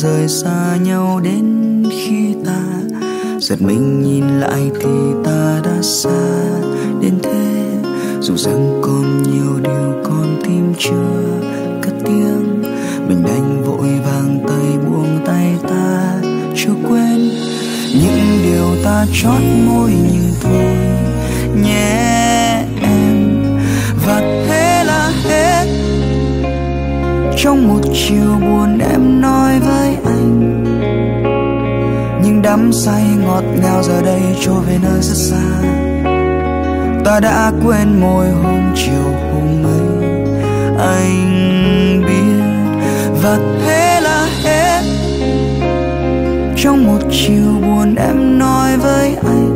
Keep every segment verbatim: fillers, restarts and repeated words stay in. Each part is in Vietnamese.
rời xa nhau đến khi ta giật mình nhìn lại thì ta đã xa đến thế. Dù rằng còn nhiều điều con tim chưa cất tiếng, mình đành vội vàng tay buông tay ta chưa quên những điều ta chót môi nhưng thôi nhé em. Và thế là hết trong một chiều buồn em nói với anh, nhưng đắm say ngọt ngào giờ đây trôi về nơi rất xa. Ta đã quên môi hôm chiều hôm ấy anh biết. Và thế là hết trong một chiều buồn em nói với anh,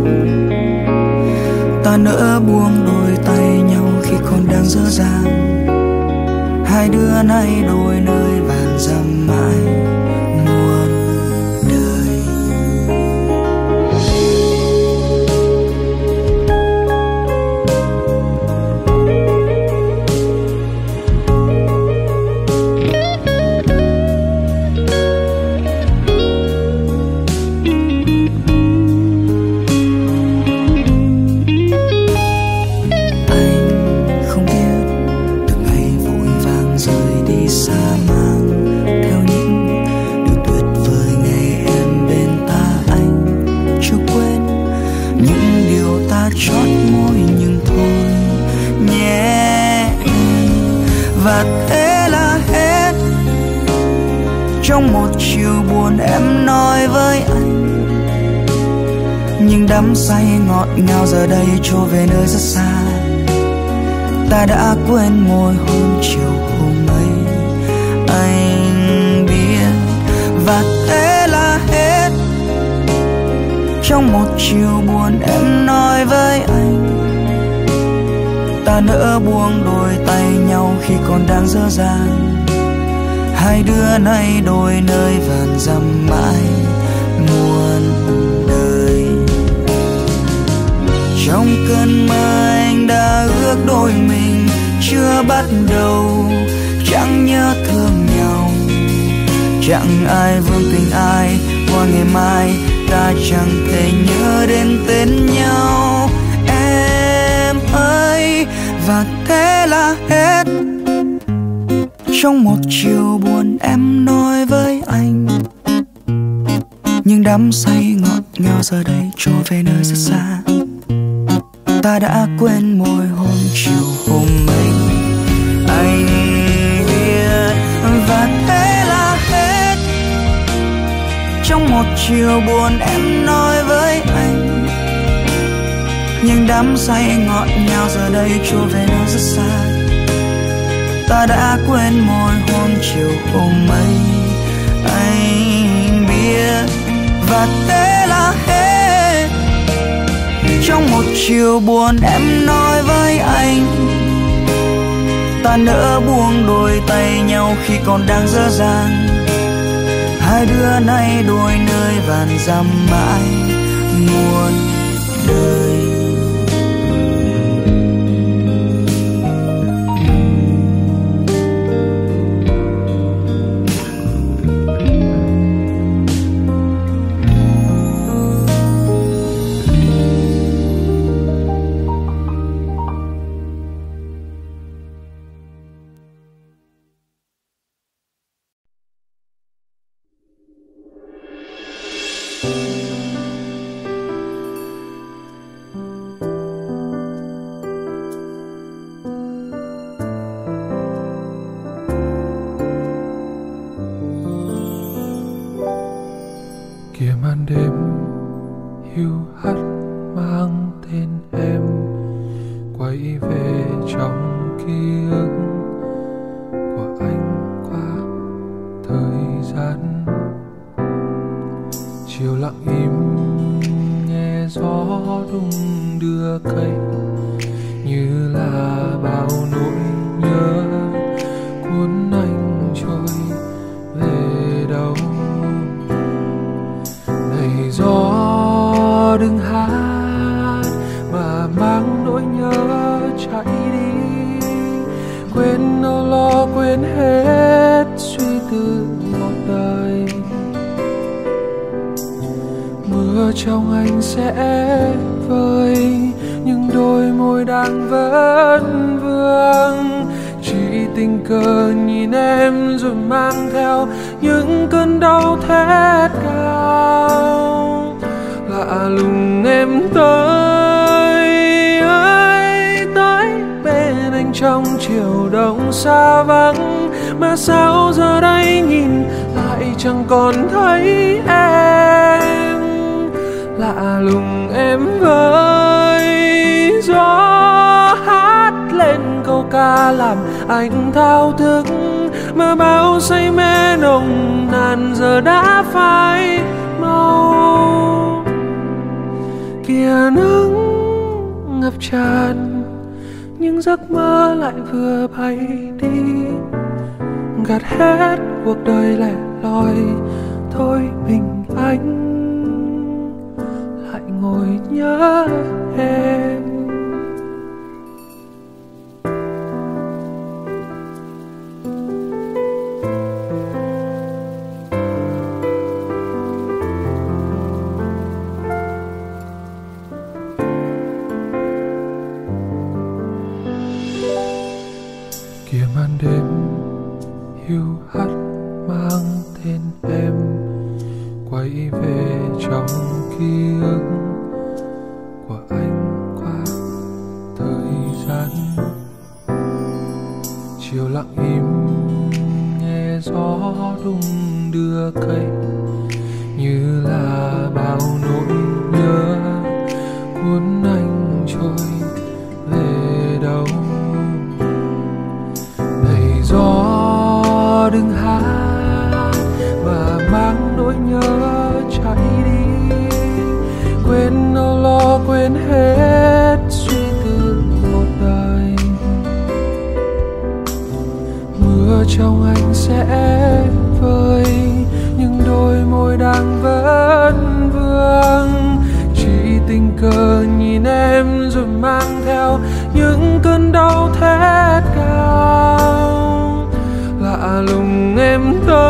ta nỡ buông đôi tay nhau khi còn đang dở dang. Hai đứa nay đôi nơi vàn dặm mãi muôn đời. Chót môi nhưng thôi nhé. Và thế là hết trong một chiều buồn em nói với anh, nhưng đắm say ngọt ngào giờ đây trôi về nơi rất xa. Ta đã quên môi hôm chiều hôm ấy anh biết. Và thế là hết trong một chiều buồn em nói với anh, ta nỡ buông đôi tay nhau khi còn đang dở dang. Hai đứa nay đôi nơi vàn dặm mãi muôn đời. Trong cơn mơ anh đã ước đôi mình chưa bắt đầu, chẳng nhớ thương nhau, chẳng ai vương tình ai. Qua ngày mai ta chẳng thể nhớ đến tên nhau em ơi. Và thế là hết trong một chiều buồn em nói với anh, nhưng đắm say ngọt ngào giờ đây trôi về nơi rất xa. Ta đã quên môi hôm chiều hôm ấy anh biết. Và thế là hết trong một chiều buồn em nói với anh, nhưng đắm say ngọt ngào giờ đây trôi về nơi rất xa. Ta đã quên môi hôm chiều hôm ấy anh biết. Và thế là hết trong một chiều buồn em nói với anh, ta nỡ buông đôi tay nhau khi còn đang dở dang. Hai đứa nay đôi nơi vàn dặm mãi muôn đời. Kìa màn đêm hiu hắt mang tên em quay về trong ký ức của anh qua thời gian. Chiều lặng im nghe gió đung đưa cây, như là bao nỗi nhớ cuốn anh trôi về đâu. Này gió đừng hát mà mang nỗi nhớ chạy đi, quên âu lo quên hết suy tư một đời. trong anh sẽ vơi, nhưng đôi môi đang vẫn vương. Chỉ tình cờ nhìn em rồi mang theo những cơn đau thét cao. Lạ lùng em tới ơi tới bên anh trong chiều đông xa vắng, mà sao giờ đây nhìn lại chẳng còn thấy em. Lạ lùng em với gió hát lên câu ca làm anh thao thức, mà bao say mê nồng nàn giờ đã phai màu. Kìa nắng ngập tràn, nhưng giấc mơ lại vừa bay đi, gạt hết cuộc đời lẻ loi. Thôi mình anh lại ngồi nhớ em. Kìa màn đêm hiu hắt mang tên em, quay về trong ký ức của anh qua thời gian. Chiều lặng im nghe gió đung đưa cây, như là bao nỗi nhớ cuốn anh trôi về đâu. Này gió đừng hát và mang nỗi nhớ chạy đi, quên âu lo quên hết suy tư một đời. Mưa trong anh sẽ vơi, nhưng đôi môi đang vẫn vương. Chỉ tình cờ nhìn em rồi mang theo những cơn đau thét cao. Lạ lùng em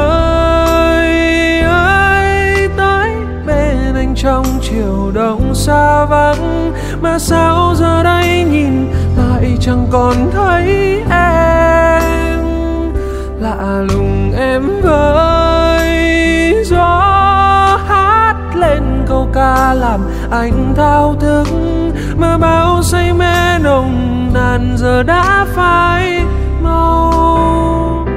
tới ơi tới bên anh trong chiều đông xa vắng, mà sao giờ đây nhìn lại chẳng còn thấy em. Lạ lùng em với gió hát lên câu ca làm anh thao thức, mà bao say mê nồng nàn giờ đã phai màu.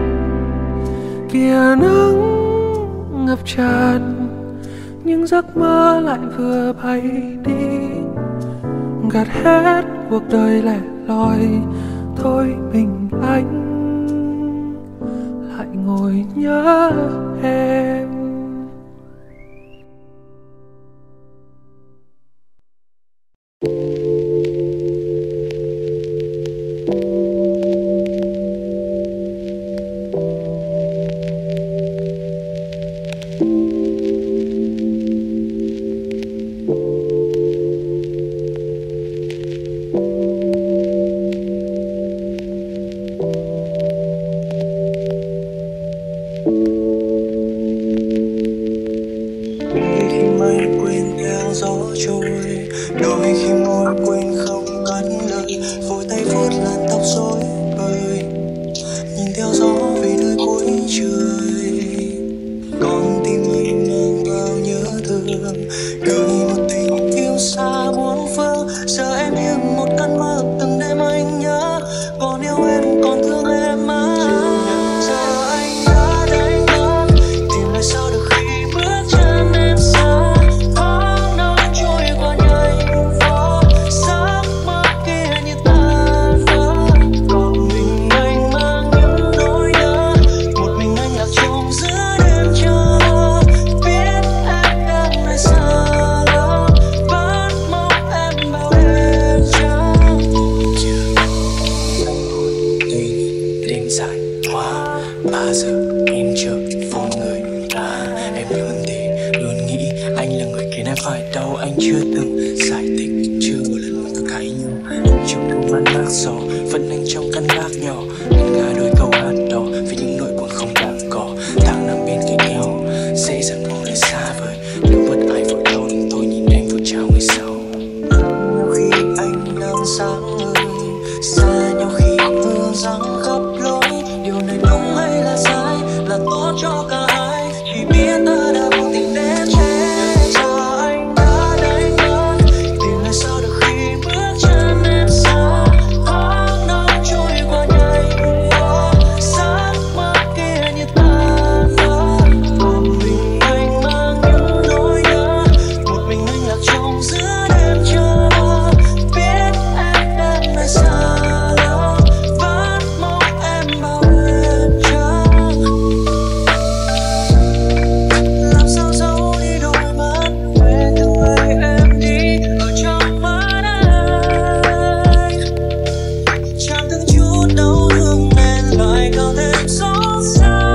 Kìa nắng ngập tràn, nhưng giấc mơ lại vừa bay đi, gạt hết cuộc đời lẻ loi. Thôi mình anh lại ngồi nhớ em. Dễ dàng buông lời xa vời, nếu bất ai vội đâu đừng thôi nhìn sáng ngời. Xa nhau khi mưa giăng khắp lối, điều này đúng hay là sai, là tốt cho cả hai. Chỉ biết ta đã vô tình đến che cho anh đã đánh mất, tìm lại sao được khi bước chân em xa. Tháng năm trôi qua nhanh quá, giấc mơ kia như tan vỡ. Một mình anh mang những nỗi nhớ, một mình anh lạc trong giữa đêm chờ mơ. Biết em đang nơi xa lắm, vẫn mong em bao đêm trắng. Làm sao giấu đi đôi mắt về từng ngày em đi ở trong mắt anh. Chẳng từng chút đau thương nên lại càng thêm xót xa.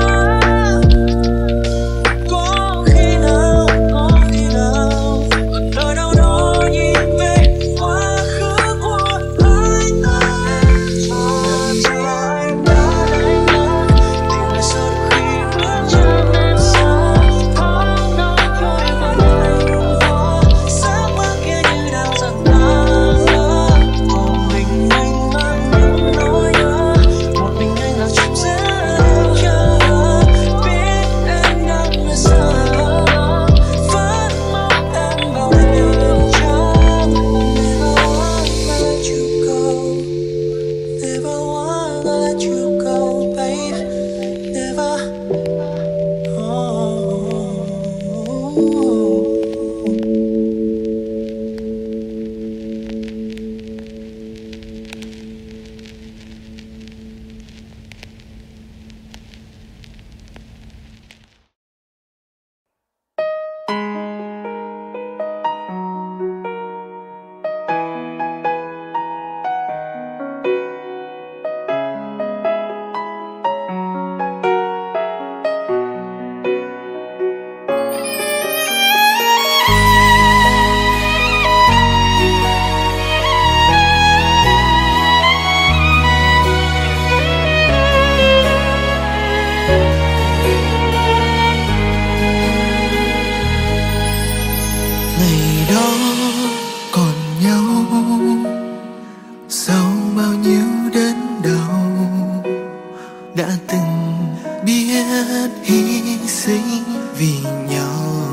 Có khi nào, có khi nào ở nơi đâu đó nhìn về quá khứ của hai ta. Chờ anh đã đánh mất, tìm lại sao được khi bước chân em xa. Tháng năm trôi qua nhanh quá, giấc mơ kia như đang dần tan vỡ. Một mình anh mang những nỗi nhớ, một mình anh lạc trong giữa đêm chờ mơ. Biết em đang nơi xa lắm, vẫn mong em bao đêm trắng. Never wanna let you go, never wanna let you go, babe. Never. Oh. Ngày đó còn nhau, sau bao nhiêu đớn đau, đã từng biết hy sinh vì nhau.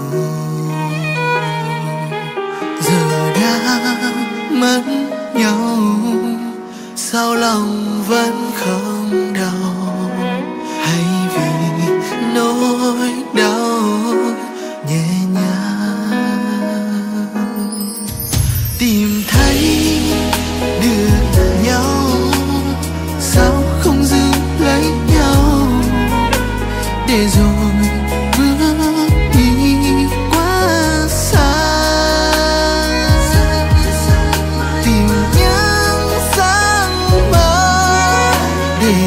Giờ đã mất nhau, sao lòng vẫn không đau, hay vì nỗi đau nhẹ nhàng. Tìm thấy được nhau, sao không giữ lấy nhau, để rồi bước đi quá xa. Tìm những giấc mơ để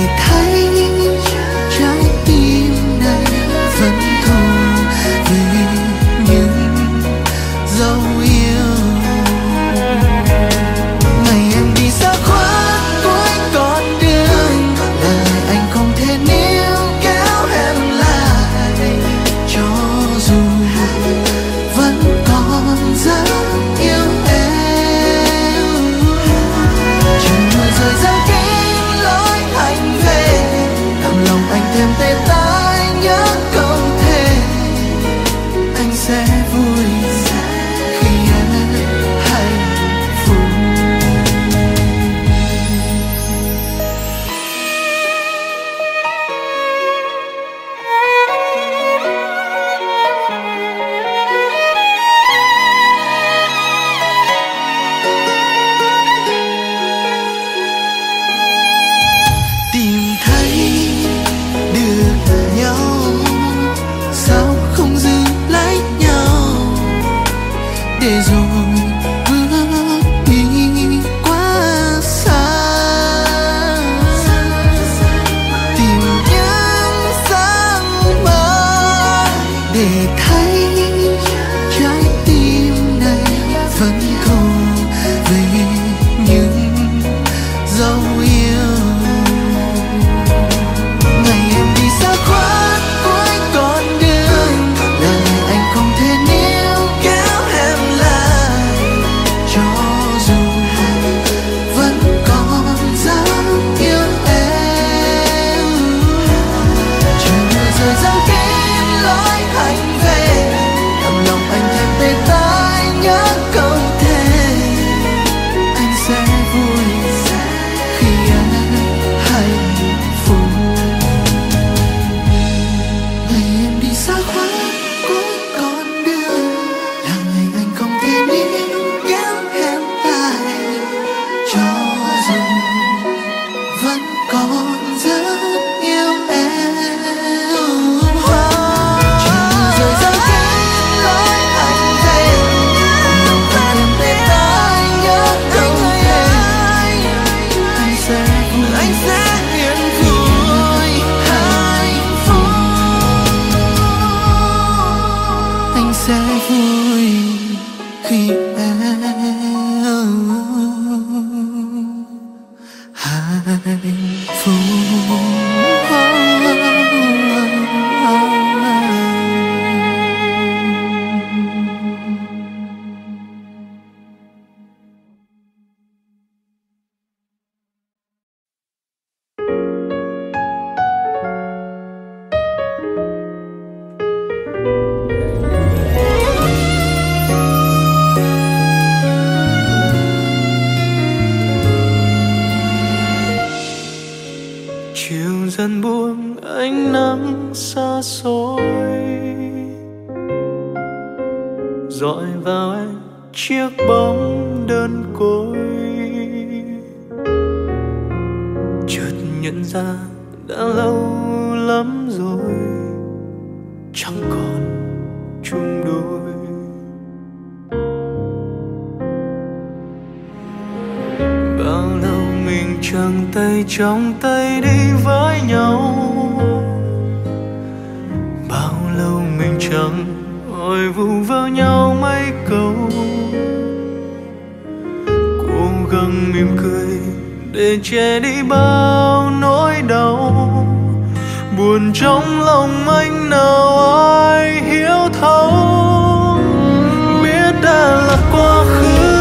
cho dù vẫn còn rất yêu em. Chiều rơi rơi trên lối anh về, lòng vẫn để ta nhớ anh thêm. Anh sẽ vui, anh sẽ yên vui hạnh phúc. Anh sẽ vui khi em hạnh phúc. Chiều dần buông ánh nắng xa xôi, dọi vào anh chiếc bóng đơn côi. Chợt nhận ra đã lâu lắm rồi chẳng còn chung đôi. Bao lâu mình chẳng tay trong tay đi với nhau, bao lâu mình chẳng hỏi vu vơ nhau mấy câu. Cố gắng mỉm cười để che đi bao nỗi đau, buồn trong lòng anh nào ai hiểu thấu. Biết đã là quá khứ,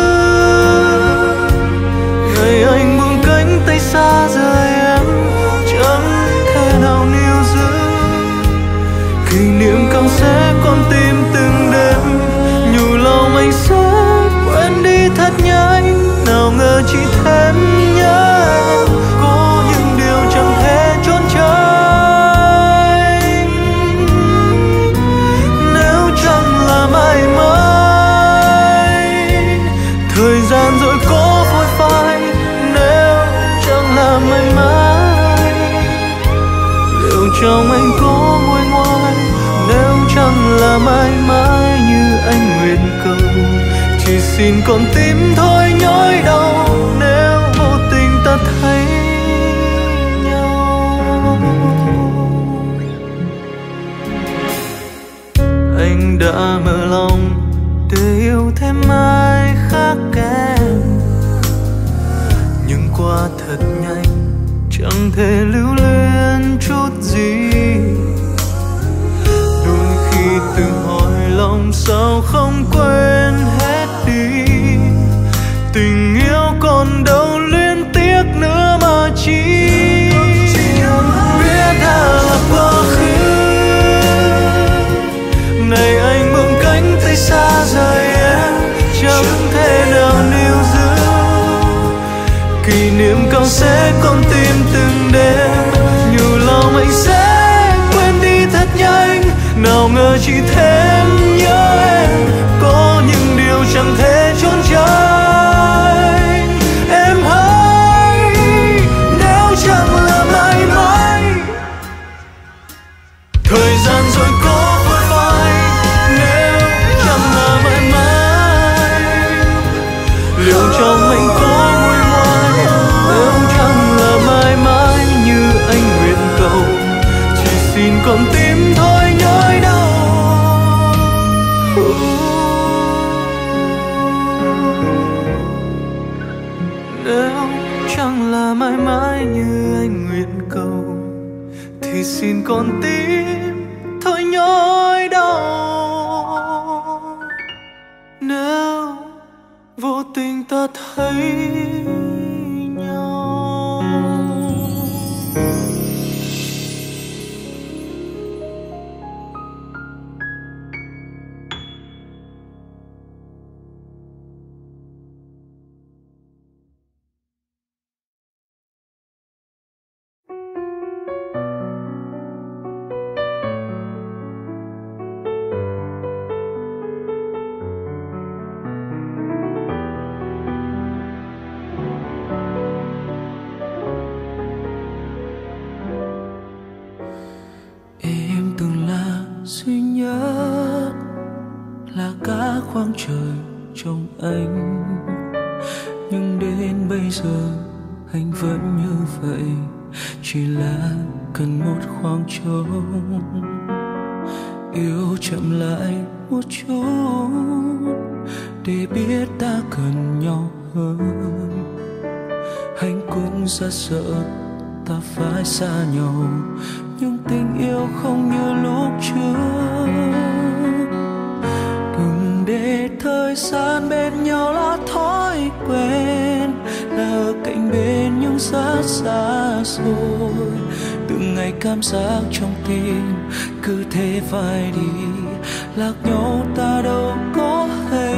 ngày anh buông cánh tay xa rời em, chẳng thể nào níu giữ. Kỷ niệm càng sẽ còn tim từng đêm, nhiều lòng anh sẽ quên đi thật nhanh. Nào ngờ chỉ thêm nhớ em, có những điều chẳng thể trốn tránh. Nếu chẳng là mãi mãi, thời gian rồi có phôi phai. Nếu chẳng là mãi mãi, liệu trong anh có nguôi ngoai. Nếu chẳng là mãi mãi như anh nguyện cầu, chỉ xin con tim thôi nhói đau. Nếu vô tình ta thấy nhau, anh đã mở lòng để yêu thêm ai khác em, nhưng qua thật nhanh chẳng thể lưu luyến chút gì. Đôi khi tự hỏi lòng sao không quên hết đi. Tình yêu còn đâu luyến tiếc nữa mà chi. Biết đã là quá khứ, này anh buông cánh tay xa rời em, chẳng thể nào níu giữ. Kỷ niệm càng sẽ còn tim từng đêm, nhiều lòng anh sẽ quên đi thật nhanh. Nào ngờ chỉ thêm nhớ em, có những điều chẳng thể trốn tránh. Em hãy, nếu chẳng là mãi mãi, thời gian rồi có phôi phai. Nếu chẳng là mãi mãi, liệu trong anh có nguôi ngoai. Nếu chẳng là mãi mãi như anh nguyện cầu, chỉ xin con tim thôi nhói đau. Nếu chẳng là mãi mãi như anh nguyện cầu, thì xin con tim thôi nhói đau. Nếu vô tình ta thấy nhau. khoảng trời trong anh. Nhưng đến bây giờ anh vẫn như vậy, chỉ là cần một khoảng trống, yêu chậm lại một chút để biết ta cần nhau hơn. Anh cũng rất sợ ta phải xa nhau, nhưng tình yêu không như lúc trước. Đừng để thời gian bên nhau là thói quen, là ở cạnh bên nhưng rất xa xôi. Từng ngày cảm giác trong tim cứ thế phai đi, lạc nhau ta đâu có hay.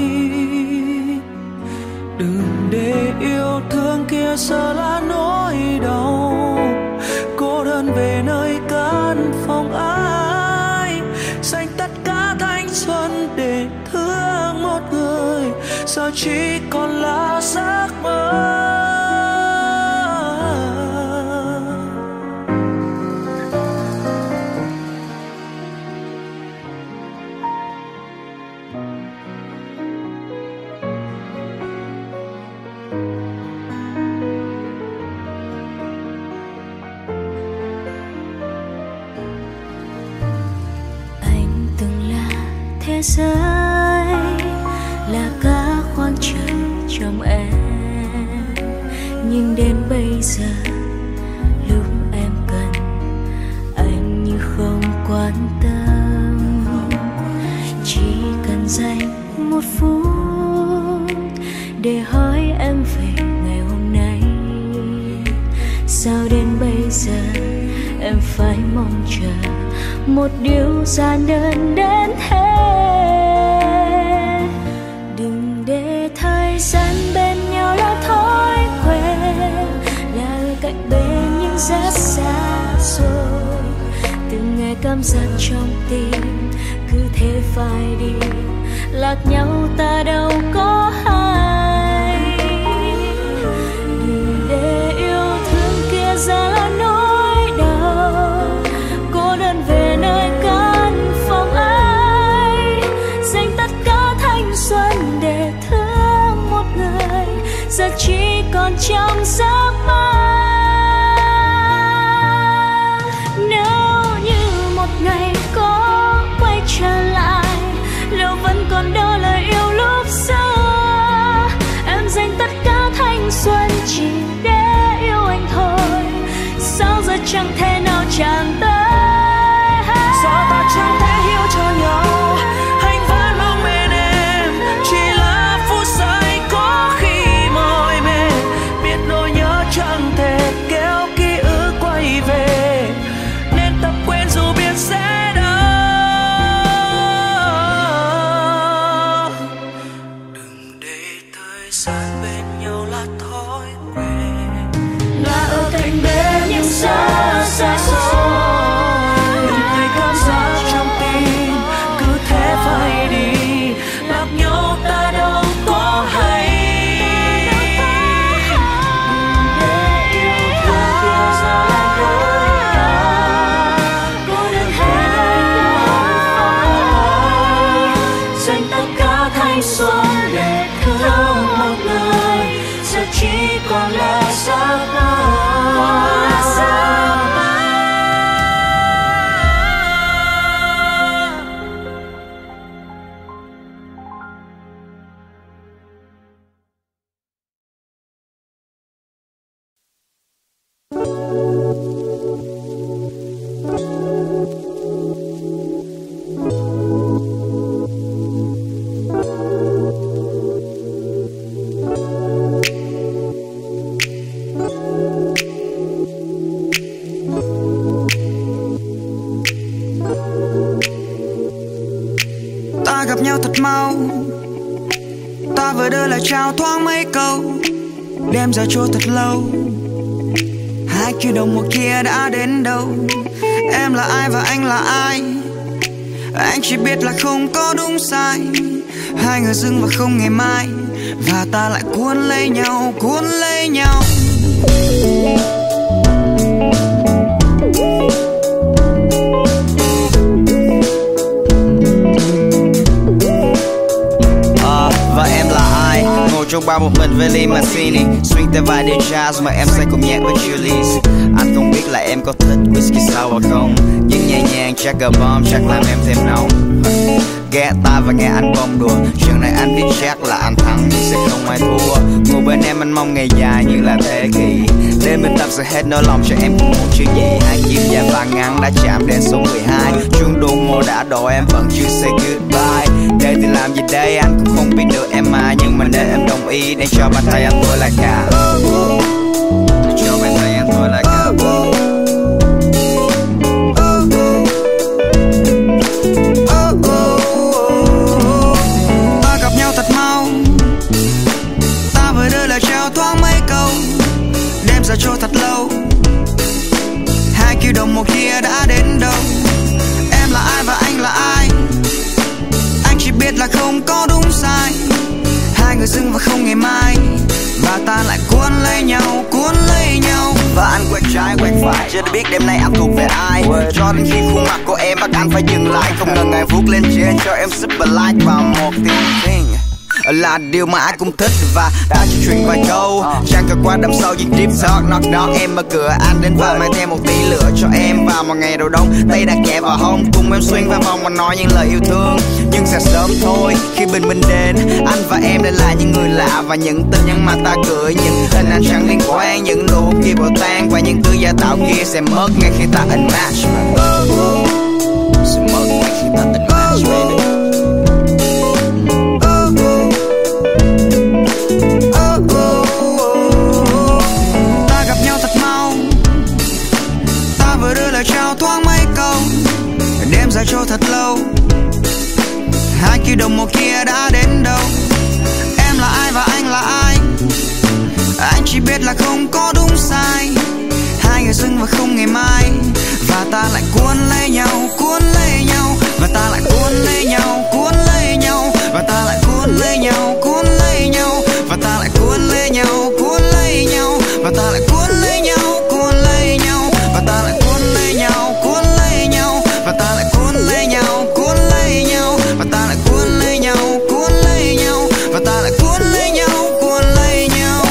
Đừng để yêu thương kia giờ là nỗi đau, cô đơn về nơi căn phòng ai, dành tất cả thanh xuân để thương một người, giờ chỉ còn là giấc mơ. Thế giới là cả khoảng trời trong em, nhưng đến bây giờ lúc em cần anh như không quan tâm. Chỉ cần dành một phút để hỏi em về ngày hôm nay, sao đến bây giờ em phải mong chờ một điều giản đơn đến thế. Đừng để thời gian bên nhau là thói quen, là ở cạnh bên nhưng rất xa xôi. Từng ngày cảm giác trong tim cứ thế phai đi, lạc nhau ta đâu có hay. Đừng để yêu thương kia ra là nỗi đau, cô đơn về nơi căn phòng ai, dành tất cả thanh xuân để thương một người, giờ chỉ còn trong giấc mơ. Nếu như một ngày có quay trở lại, liệu vẫn còn đó lời yêu lúc xưa? Em dành tất cả thanh xuân chỉ để yêu anh thôi, sao giờ chẳng thể nào chạm tới? Sao ta chẳng thể hiểu cho nhau? Anh vẫn mong bên em, chỉ là phút giây có khi mỏi mệt, biết nỗi nhớ chẳng thể kéo ký ức quay về, nên tập quên dù biết sẽ đau. Đừng để thời gian bên nhau là thói quen, là ở cạnh bên nhưng xa xa xôi. Phải đi, lạc nhau ta đâu có hay. Để yêu thương kia giờ là nỗi đau, cô đơn về nơi dành tất cả thanh xuân để thương một người, giờ chỉ còn là giấc mơ. Ta gặp nhau thật mau, ta vừa đưa lời chào thoáng mấy câu, đêm giờ trôi thật lâu, hai kia đồng một kia đã đến đâu. Em là ai và anh là ai? Anh chỉ biết là không có đúng sai, hai người dưng và không ngày mai, và ta lại cuốn lấy nhau, cuốn lấy nhau. qua một mình với ly Martini, swing tay vai đêm jazz mà em say cùng nhạc với Julius. Anh không biết là em có thích whisky sour không, nhưng nhẹ nhàng Jagger Bomb chắc làm em thêm nóng. Ghé tai và nghe anh bông đùa, chuyện này anh biết chắc là anh thắng nhưng sẽ không ai thua. Ngồi bên em anh mong ngày dài như là thế kỷ, đêm bên tập sẽ hết nỗi lòng cho em cũng muốn chuyện gì. Hai chim dài và ngắn đã chạm đến số mười hai, chuông đùng mùa đã đổ em vẫn chưa say goodbye. Đây thì làm gì đây anh cũng không biết được em mà, nhưng mà để em đồng ý để cho bàn tay anh tôi là cả, để cho bàn tay anh tôi là cả. Giờ trôi thật lâu, hai kiểu đồng một kia đã đến đâu. Em là ai và anh là ai, anh chỉ biết là không có đúng sai. Hai người dưng và không ngày mai, và ta lại cuốn lấy nhau, cuốn lấy nhau. Và anh quẹt trái quẹt phải, chưa biết đêm nay anh thuộc về ai. Cho đến khi khuôn mặt của em bắt anh phải dừng lại, không ngần ngại vuốt lên trên cho em super like vào một tiếng thing. Là điều mà ai cũng thích và ta chỉ truyền vài câu, chẳng cần qua đằng sau những deep talk. Knock knock em mở cửa anh đến và mang thêm một tí lửa cho em vào một ngày đầu đông. Tay đặt nhẹ vào hông cùng em swing vào vòng và nói những lời yêu thương. Nhưng sẽ sớm thôi khi bình minh đến, anh và em lại là những người lạ. Và những tin nhắn mà ta gửi, những hình ảnh chẳng liên quan, những nụ kia bỏ tan và những thứ giả tạo kia sẽ mất ngay khi ta unmatch. Sẽ mất ngay khi ta unmatch baby. Trao thoáng mấy câu, đêm dài trôi thật lâu, hai kỳ đồng một kia đã đến đâu. Em là ai và anh là ai, anh chỉ biết là không có đúng sai. Hai người dưng và không ngày mai, và ta lại cuốn lấy nhau, cuốn lấy nhau. Và ta lại cuốn lấy nhau, cuốn lấy nhau. Và ta lại cuốn lấy nhau, cuốn lấy nhau. Và ta lại cuốn lấy nhau, cuốn lấy nhau. Và ta lại cuốn lấy nhau, cuốn lấy nhau. Và ta lại cuốn lấy nhau, cuốn lấy nhau. Và ta lại cuốn lấy nhau, cuốn lấy nhau. Và ta lại cuốn lấy nhau, cuốn lấy nhau. Và ta lại cuốn lấy nhau, cuốn lấy nhau.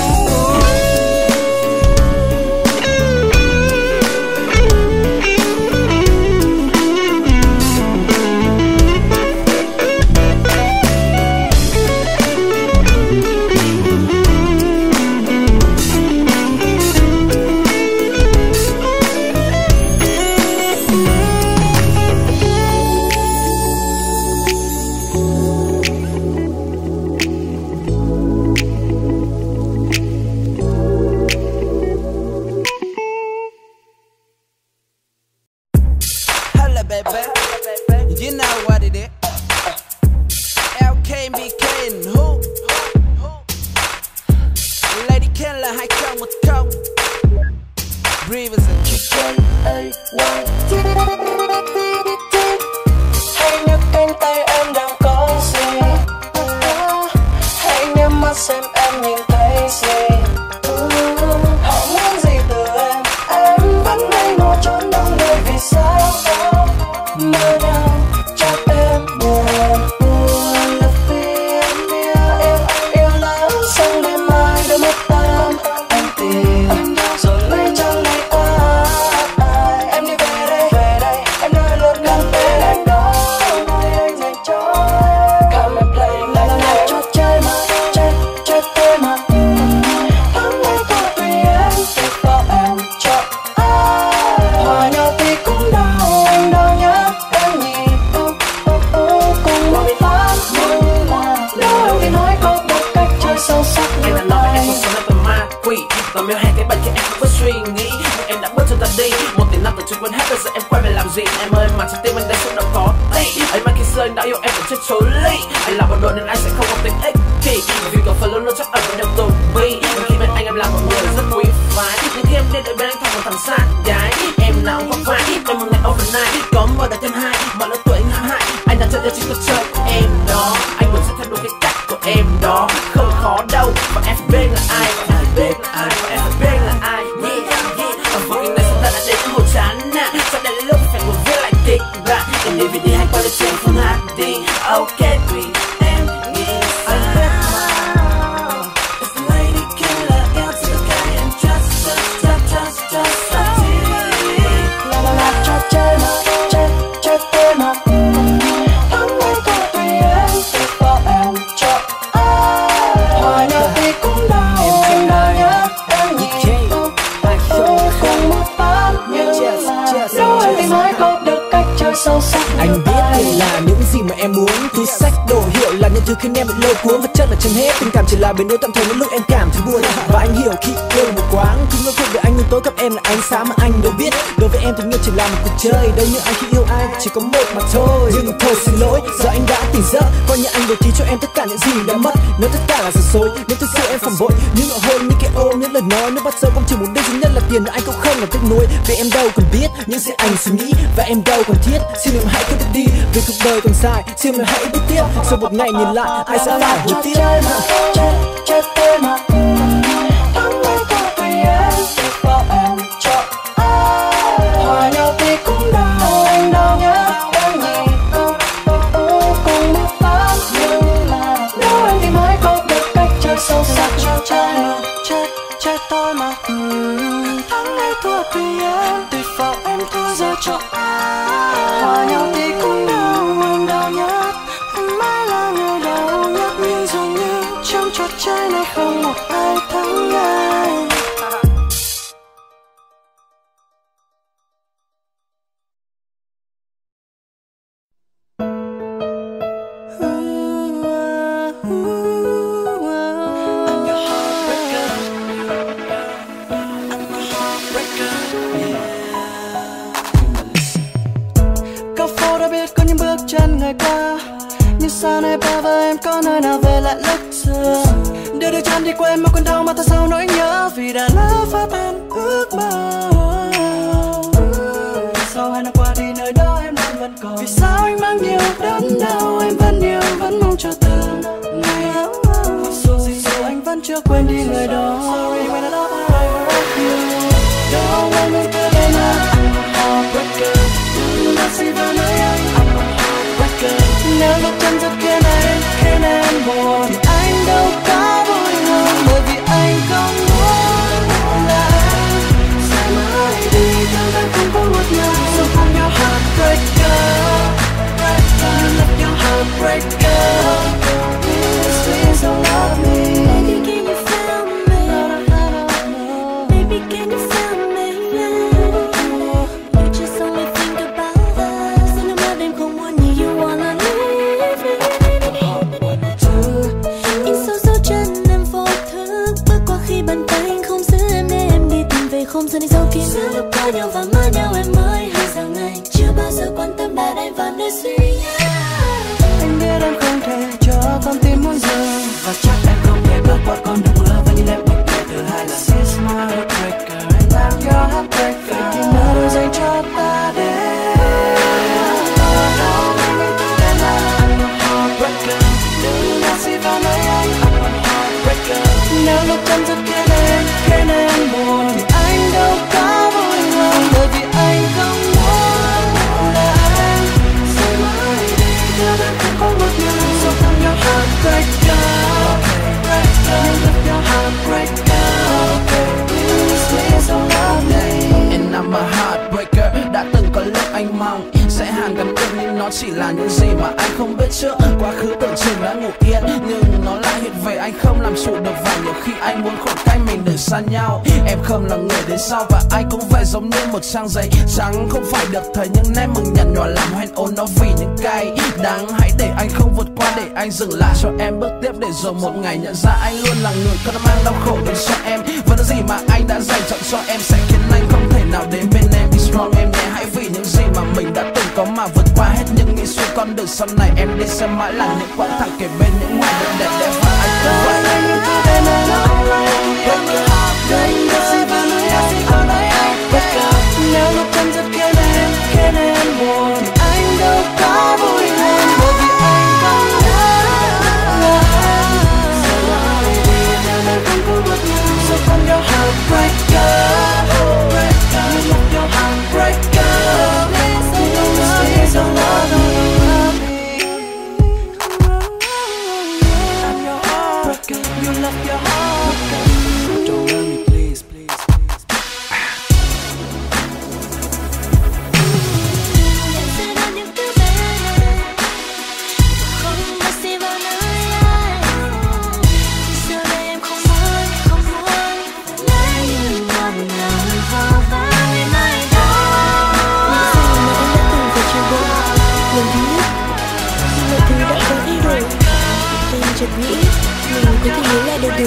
mọi thứ khiến em bị lôi cuốn. Vật chất là chẳng hết, tình cảm chỉ là bến đỗ tạm thời những lúc em cảm thấy buồn. Và anh hiểu khi yêu là một quãng khi ngỡ cuộc đời anh luôn tối gặp em là ánh sáng mà anh đâu biết. Đối với em tình yêu chỉ là một cuộc chơi, đâu như anh khi yêu ai chỉ có một mà thôi. Nhưng thôi xin lỗi, giờ anh đã tỉnh giấc, coi như anh bố thí cho em tất cả những gì đã mất. Nếu tất cả là giả dối, nếu thực sự em phản bội, những nụ hôn, những cái ôm, những lời nói, nếu bắt giờ không chỉ một đêm duy nhất là tiền, anh cũng không là tiếc nuối. Vì em đâu còn biết những gì anh suy nghĩ, và em đâu còn thiết. Xin em hãy cứ tiếp đi, vì cuộc đời còn dài. Xin em hãy bước tiếp, rồi một ngày nhìn lại ai sẽ là hối tiếc. Chơi mà, chơi, chơi tê mà. Tháng ngày qua vì em, để vào em chọn ai. Hòa nhau thì cũng đau, anh đau nhớ em ngày đâu. Cùng bước tám nhưng mà nếu em thì mới có được cách chơi sâu sắc cho chơi mà. Chơi, chơi tôi mà. Tháng ngày qua vì em, để vào em thôi giờ chọn ai. Hòa nhau thì cũng đau, anh đau nhất. Em mãi là người đau nhất, nhưng dường như trong trò chơi này không một ai thắng ai. Chân ngày qua nhưng sao nay ba và em có nơi nào về lại lúc xưa, đưa đôi chân đi quên một cơn đau mà thật sâu nỗi nhớ vì đã lỡ phá tan ước mơ. Sau hai năm qua đi nơi đó em đang vẫn còn, vì sao anh mang nhiều đớn đau em vẫn yêu vẫn mong cho từng ngày. Dù gì dù anh vẫn chưa quên đi người đó. Sorry when I love her I love you. Don't let me feel it now. I'm a heartbreaker. Đã xin vào nơi anh. Nếu lúc chân rất khiến em, khiến em buồn thì anh đâu có vui hơn, bởi vì anh không muốn là em sẽ mãi đi theo em không có một lần. So I'm your heartbreaker, you love your heartbreaker. Please, please don't love me. Baby, can you feel me? Baby, can you feel me? You just only think about us. Xin em đêm không muốn như you wanna leave. Bàn tay anh không giữ em để em đi tìm về không gian dấu kín. Giữa lúc có nhau và mơ nhau em mới hay rằng anh chưa bao giờ quan tâm đặt em vào nơi suy nghĩ. Anh biết em không thể cho con tim muốn dừng, và chắc em không thể bước qua con đường mưa và nhìn em bật cười thứ hai là she's my heartbreaker and I'm your heartbreaker. Thì mơ đôi dành cho ta đến. Nếu lúc chân rất khiến em, khiến em buồn thì anh đâu có vui hơn, bởi vì anh không muốn là em sẽ mãi đi theo em không có một lần. So I'm your heartbreaker, you love your heartbreaker. Please, please don't love me. And I'm a heartbreaker. Đã từng có lúc anh mong sẽ hàn gắn kết nhưng nó chỉ là những gì mà anh không biết trước. Quá khứ tưởng chừng đã ngủ yên nhưng nó lại hiện về, anh không làm chủ được và nhiều khi anh muốn khoảng cách mình để xa nhau. Em không là người đến sau và anh cũng vậy, giống như một trang giấy trắng không phải được thời nhưng em mừng nhận nhỏ làm hoen ôn nó vì những cay đắng. Hãy để anh không vượt qua, để anh dừng lại cho em bước tiếp, để rồi một ngày nhận ra anh luôn là người có mang đau khổ đến cho em. Và những gì mà anh đã dành chọn cho em sẽ khiến anh không thể nào đến bên em. Be strong em nhé, hãy vì những gì mà mình đã từng có mà vượt qua hết những nghĩ suy con đường sau này em đi xem mãi là những quãng thẳng kề bên những ngày đẹp đẹp đẹp và anh cũng vậy. Nếu lúc chân rất khiến em, khiến em buồn thì anh đâu có vui hơn, bởi vì anh không muốn là em sẽ mãi đi theo em không có một lần. So I'm your heartbreaker, you love your heartbreaker. Please don't love me. I'm your heartbreaker, you love your heartbreaker. Don't love me, please, please. Lần thứ nhất, mọi thứ đã có thay đổi.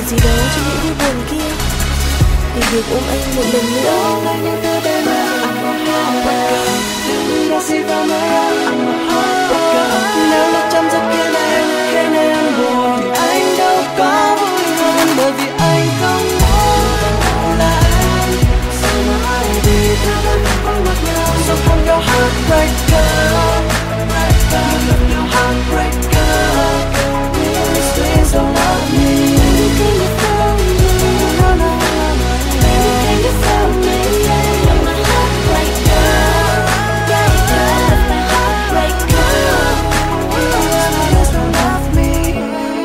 gì đó cho những vui buồn kia, để được ôm anh một lần nữa. Là những thứ bên em, I'm a heartbreaker. Đừng gì vào nơi em, I'm a heartbreaker. Nếu lúc chăm sóc kia này em khiến em buồn, thì anh đâu có vui hơn, bởi vì anh không muốn là em. Sao mà ai đi theo đôi mắt con ngọt ngào, sao không có heartbreaker. I'm your heartbreaker. Please don't love me. Can you feel me? No, no, no, no. Can you feel me? I'm a heartbreaker. Yeah, yeah, I'm a heartbreaker. Please don't love me.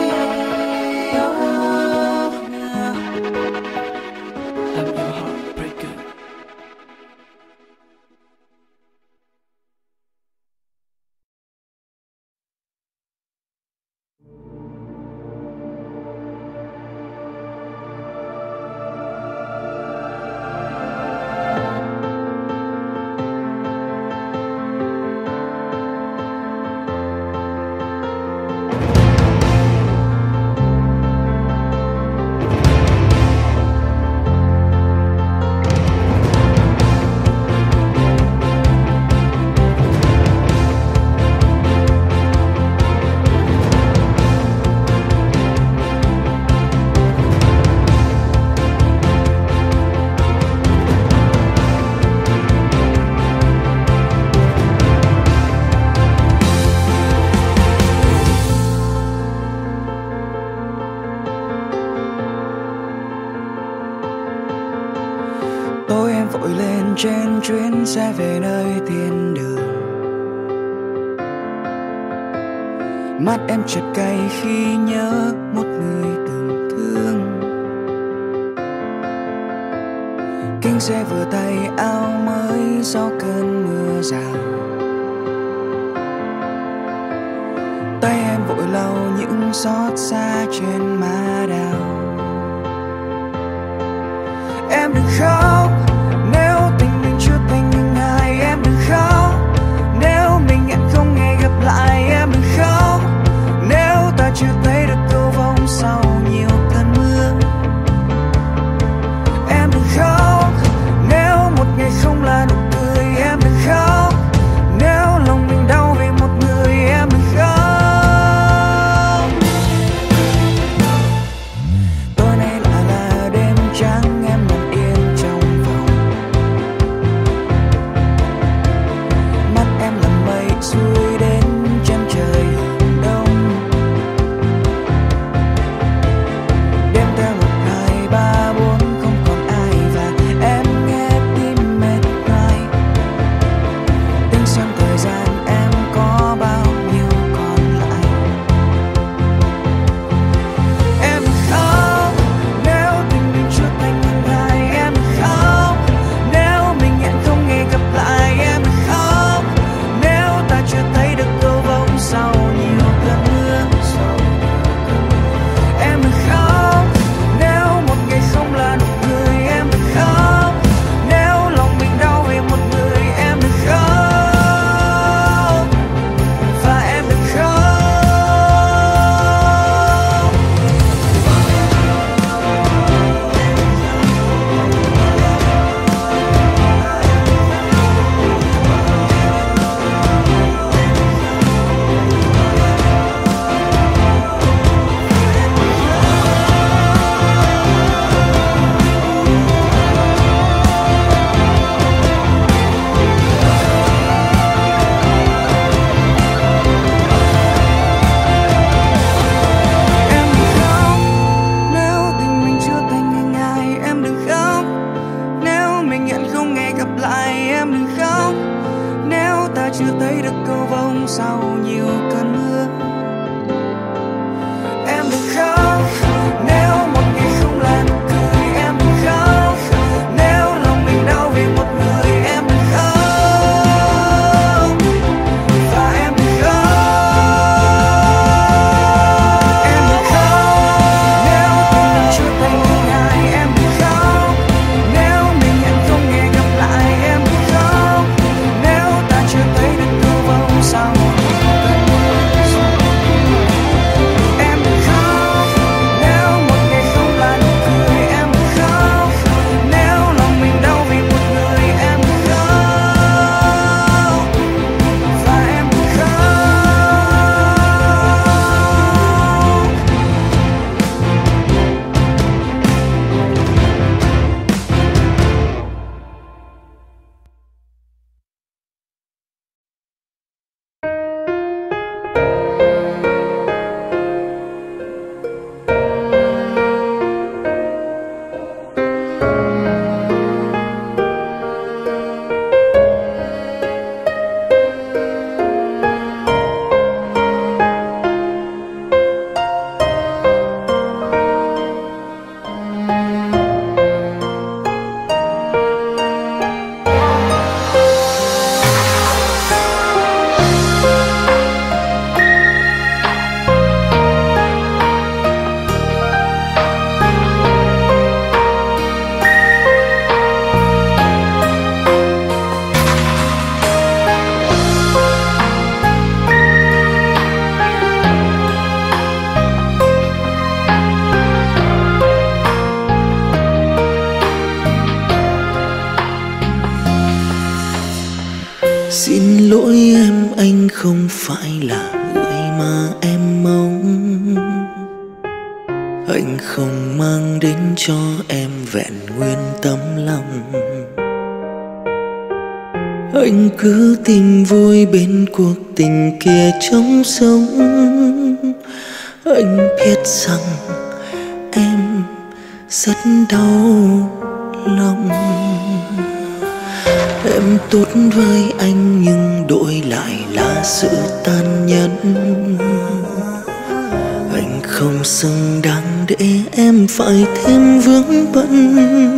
I'm your heartbreaker. Tối em vội lên trên chuyến xe về nơi thiên đường. Mắt em chợt cay khi nhớ một người từng thương. Kính xe vừa tay áo mới sau cơn mưa rào. Tay em vội lau những xót xa trên má đào. Em đừng khóc nếu tình mình chưa thành những ai. Em đừng khóc nếu mình hẹn không hề gặp lại. Em đừng khóc nếu ta chưa thấy được cầu vồng sau nhiều cơn mưa. Em đừng khóc nếu một ngày không là nụ cười. Em đừng khóc nếu lòng mình đau vì một người. Em đừng khóc. Tối nay lại là đêm trắng, em nằm yên trong phòng. Mắt em là mây xuôi đến chân trời hướng đông. Đêm theo một hai ba bốn không còn ai, và em nghe tim mệt nhoài. Tính xem thời gian em có bao nhiêu còn lại. Em khóc nếu tình mình chưa thành những ai. Em khóc nếu mình hẹn không hề gặp lại. Em khóc nếu ta chưa thấy được cầu vồng sau nhiều cơn mưa. Em khóc nếu một ngày không là nụ cười. Em khóc nếu lòng mình đau vì một người. Em khóc và em đừng khóc. Em đừng khóc nếu tình mình chưa thành những ai. Em đừng khóc nếu mình hẹn không hề gặp lại. Em đừng khóc nếu ta chưa thấy được cầu vồng sau nhiều cơn mưa. Em đừng khóc nếu một ngày không là nụ cười. Em đừng khóc nếu lòng mình đau vì một người. Em đừng khóc và em đừng khóc. Em đừng khóc nếu tình mình chưa thành những ai. Em đừng khóc nếu mình hẹn không hề gặp lại. Em đừng khóc nếu ta chưa thấy được cầu vồng sau cơn mưa. xin lỗi em, anh không phải là người mà em mong. Anh không mang đến cho em vẹn nguyên tấm lòng. Anh cứ tìm vui bên cuộc tình kia trống sống. Anh biết rằng em rất đau lòng. Em tốt với anh nhưng đổi lại là sự tàn nhẫn. Anh không xứng đáng để em phải thêm vướng bận.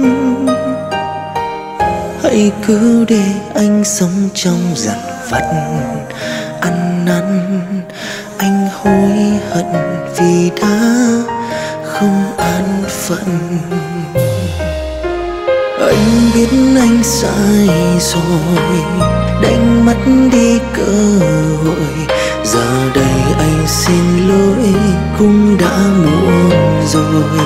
Hãy cứ để anh sống trong dằn vặt ăn năn. Anh hối hận vì đã không an phận. Anh biết anh sai rồi, đánh mất đi cơ hội. Giờ đây anh xin lỗi cũng đã muộn rồi.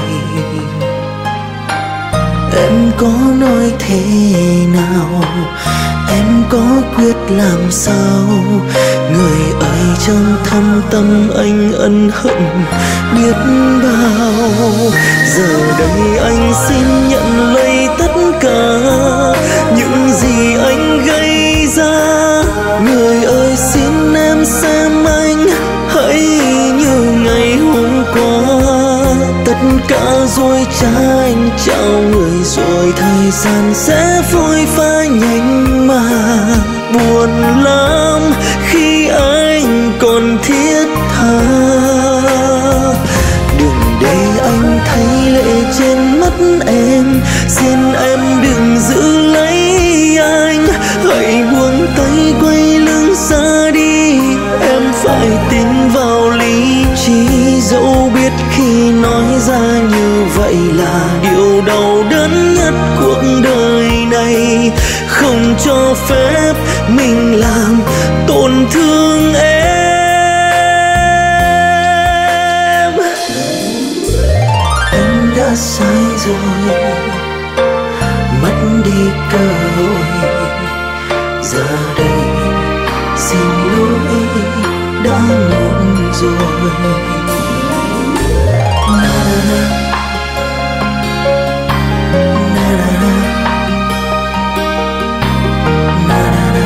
Em có nói thế nào, em có quyết làm sao. Người ơi trong thâm tâm anh ân hận biết bao. Giờ đây anh xin nhận lấy tất cả những gì anh gây ra. Người ơi xin em xem anh hãy như ngày hôm qua. Tất cả rồi trá anh trao người rồi thời gian sẽ phôi pha nhanh mà. Buồn lắm khi anh còn thiết tha. Đừng để anh thấy lệ trên mắt em. Xin em đừng giữ lấy anh. Hãy buông tay quay lưng xa đi. Em phải tin vào lý trí. Dẫu biết khi nói ra như vậy là điều đau đớn nhất cuộc đời này. Không cho phép mình làm tổn thương em. Em đã sai rồi, mất đi cơ hội. Giờ đây xin lỗi đã muộn rồi. Na na na na na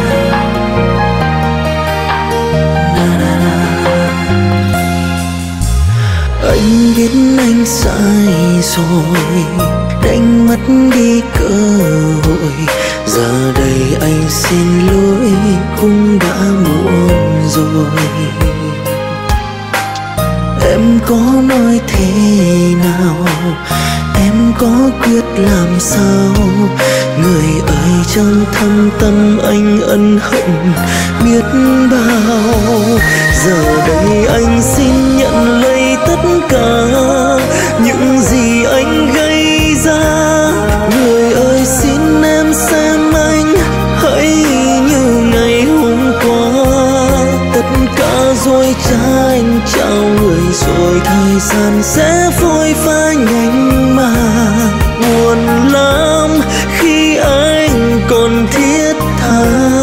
na na na. Anh biết anh sai rồi, đánh mất đi cơ hội. Giờ đây anh xin lỗi cũng đã muộn rồi. Em có nói thế nào, em có quyết làm sao. Người ơi trong thâm tâm anh ân hận biết bao. Giờ đây anh xin nhận lấy tất cả những gì anh gây ra. Người ơi xin em xem anh hãy như ngày hôm qua. Tất cả rồi trá anh trao người rồi thời gian sẽ phôi pha nhanh mà. Buồn lắm khi anh còn thiết tha.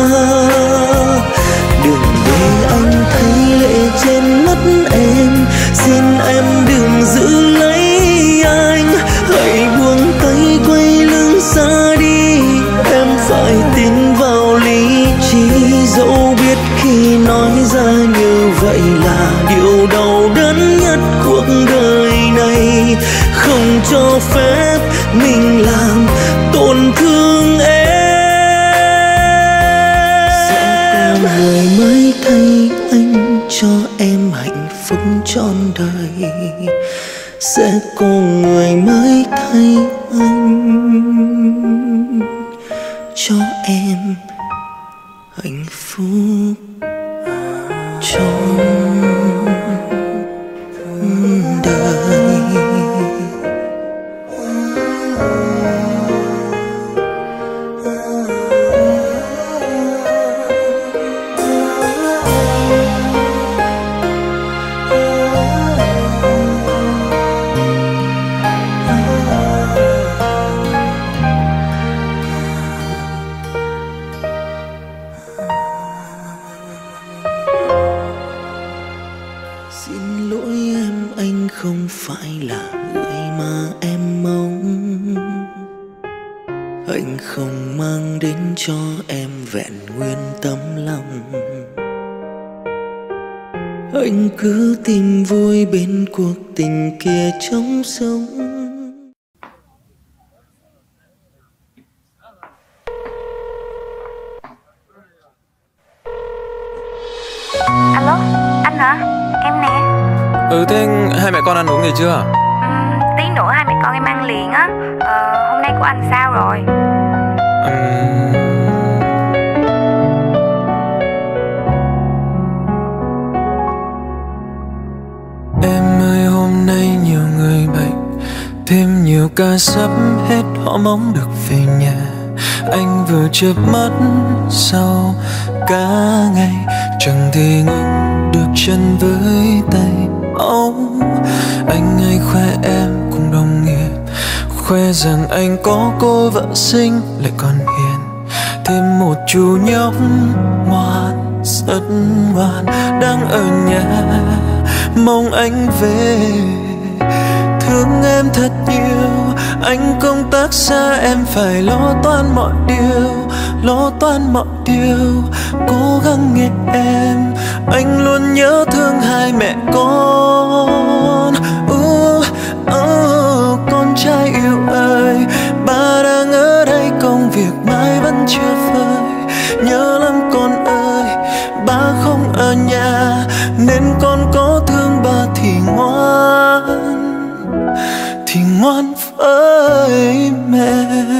Đừng để anh thấy lệ trên mắt em. Xin em đừng giữ lấy anh. Hãy buông tay quay lưng xa đi. Em phải tin vào lý trí. Dẫu biết khi nói ra như vậy là điều đau đớn nhất cuộc đời này. Không cho phép mình làm tổn thương em. Sẽ có người mới thay anh cho em hạnh phúc trọn đời. Sẽ có người mới thay anh cho em hạnh phúc trọn đời. anh không mang đến cho em vẹn nguyên tấm lòng. Anh cứ tìm vui bên cuộc tình kia trống rỗng. Alo, anh hả? Em nè. Ừ, thế hai mẹ con ăn uống gì chưa? Ừ, tí nữa hai mẹ con em ăn liền á. Ờ, hôm nay của anh sao rồi? Uhm... Em ơi, hôm nay nhiều người bệnh, thêm nhiều ca sắp hết họ mong được về nhà. Anh vừa chớp mắt sau cả ngày, chẳng thể ngừng được chân với tay. Oh, anh hay khoe em cùng đồng nghiệp, khoe rằng anh có cô vợ xinh lại còn hiền, thêm một chú nhóc ngoan rất ngoan đang ở nhà mong anh về. Thương em thật nhiều, anh công tác xa em phải lo toan mọi điều, lo toan mọi điều. Cố gắng nghe em, anh luôn nhớ thương hai mẹ con. uh, uh, Con trai yêu ơi, ba đang ở đây công việc mãi vẫn chưa phơi. Nhớ lắm con ơi, ba không ở nhà nên con có thương ba thì ngoan, thì ngoan với mẹ.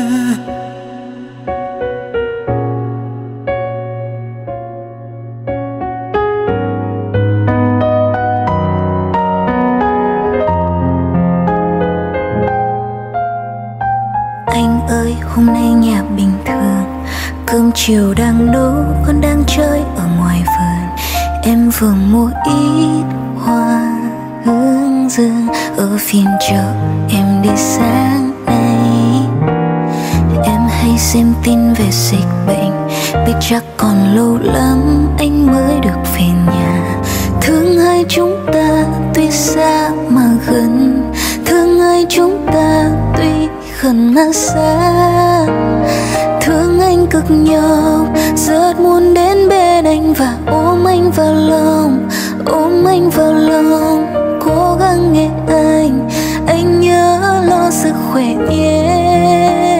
Anh ơi, hôm nay nhà bình thường, cơm chiều đang nấu, con đang chơi ở ngoài vườn. Em vừa mua ít hoa hướng dương ở phiên chợ em đi sáng nay. Em hay xem tin về dịch bệnh, biết chắc còn lâu lắm anh mới được về nhà. Thương hai chúng ta tuy xa mà gần, thương hai chúng ta tuy gần mà xa. Thương anh cực nhọc, rất muốn đến bên anh và ôm anh vào lòng, ôm anh vào lòng. Cố gắng nghe anh, anh nhớ lo sức khỏe nhé.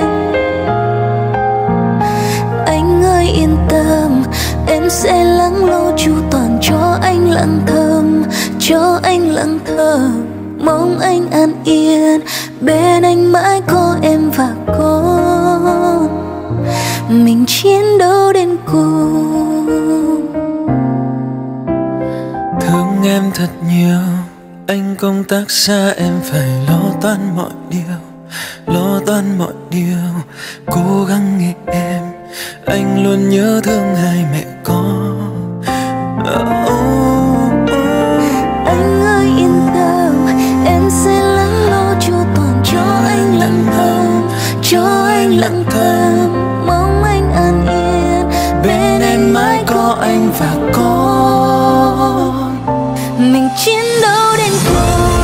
Anh ơi yên tâm, em sẽ lắng lo chu toàn cho anh lặng thầm, cho anh lặng thầm. Mong anh an yên, bên anh mãi có em và con, mình chiến đấu đến cùng. Thương em thật nhiều, anh công tác xa em phải lo toan mọi điều, lo toan mọi điều. Cố gắng nghe em, anh luôn nhớ thương hai mẹ con. oh, oh. Anh ơi yên tâm, em sẽ lắng lo chu toàn cho anh lặng thầm, cho anh lặng thầm. Mong anh an yên, bên em mãi có anh và con, mình chiến đấu đến cùng.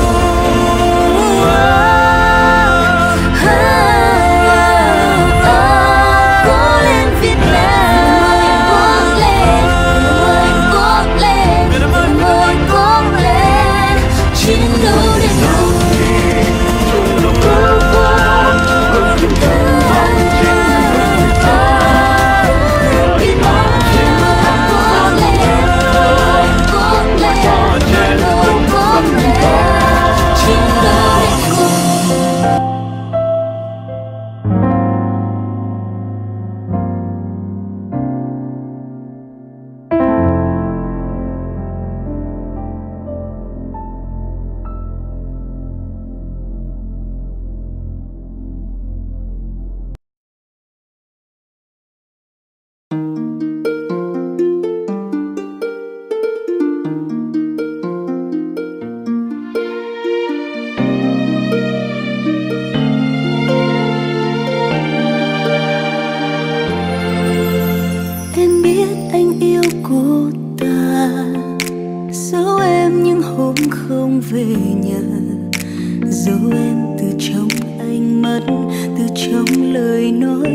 Về nhà dấu em từ trong ánh mắt, từ trong lời nói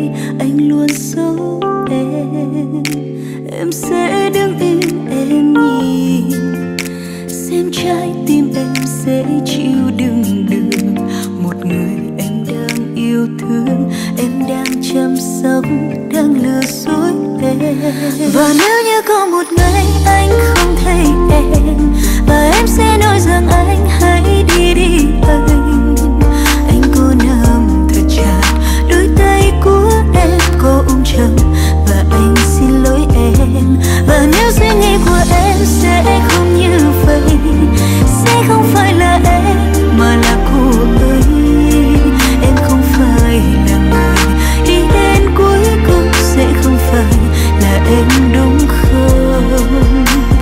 anh luôn giấu em. Em sẽ đứng im em nhìn, xem trái tim em sẽ chịu đựng được một người em đang yêu thương, em đang chăm sóc, đang lừa dối em. Và nếu như có một ngày anh không thấy em, và em sẽ nói rằng anh hãy đi đi anh, anh cô nằm thật chặt đôi tay của em cô ôm chầm, và anh xin lỗi em. Và nếu suy nghĩ của em sẽ không như vậy, sẽ không phải là em mà là cô ấy. Em không phải là người đi đến cuối cùng, sẽ không phải là em đúng không?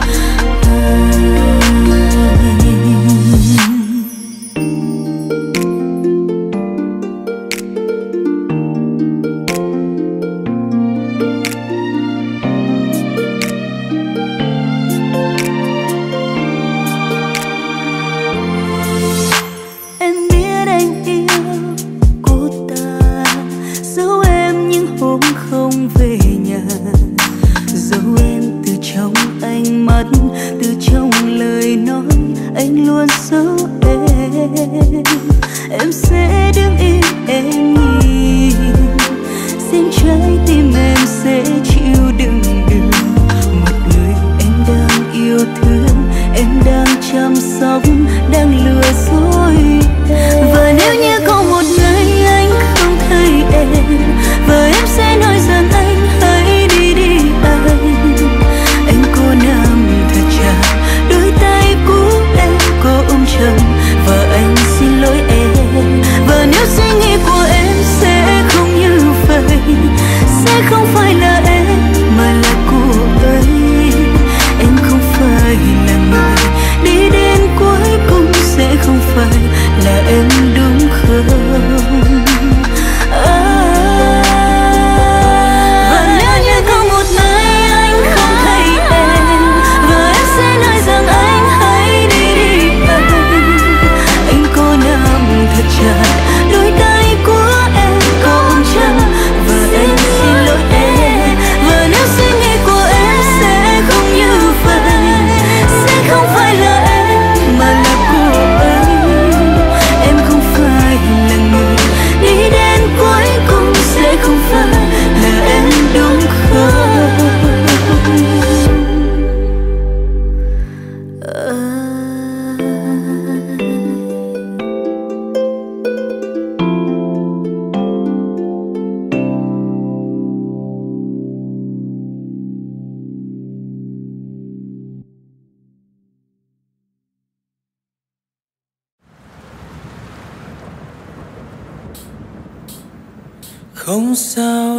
Không sao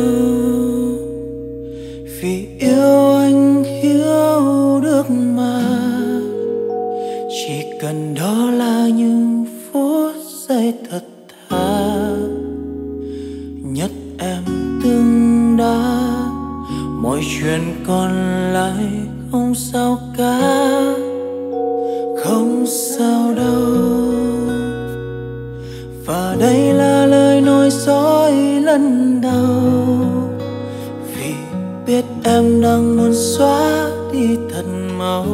đâu, vì yêu anh hiểu được mà. Chỉ cần đó là những phút giây thật thà nhất em từng đã. Mọi chuyện còn lại không sao cả, không sao đâu. Và đây là lời nói dối lần đầu, vì biết em đang muốn xóa đi thật mau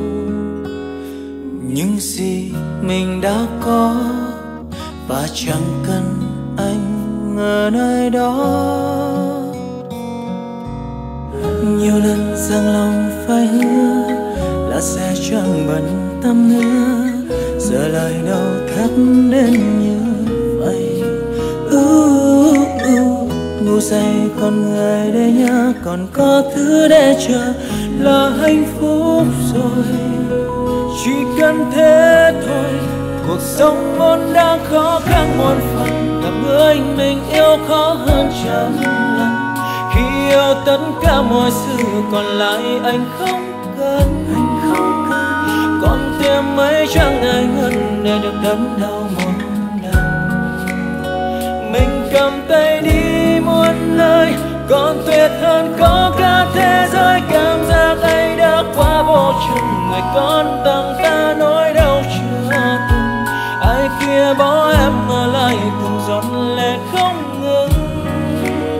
những gì mình đã có, và chẳng cần anh ở nơi đó. Nhiều lần rằng lòng phải hứa là sẽ chẳng bận tâm nữa, giờ lời đâu thắt đến như vậy. uh, uh, Ngủ say con người để nhớ, còn có thứ để chờ là hạnh phúc rồi. Chỉ cần thế thôi, cuộc sống vốn đã khó khăn một phần, gặp người mình yêu khó hơn trăm lần. Khi yêu tất cả mọi sự còn lại anh không cần, anh không cần. Còn thêm mấy chẳng ai hơn để được đớn đau một lần. Mình cầm tay đi muôn nơi, còn tuyệt hơn có cả thế giới. Cảm giác ấy đã quá vô chừng, người con tặng ta nỗi đau chưa từng. Ai kia bỏ em ở lại từng giọt lệ không ngừng.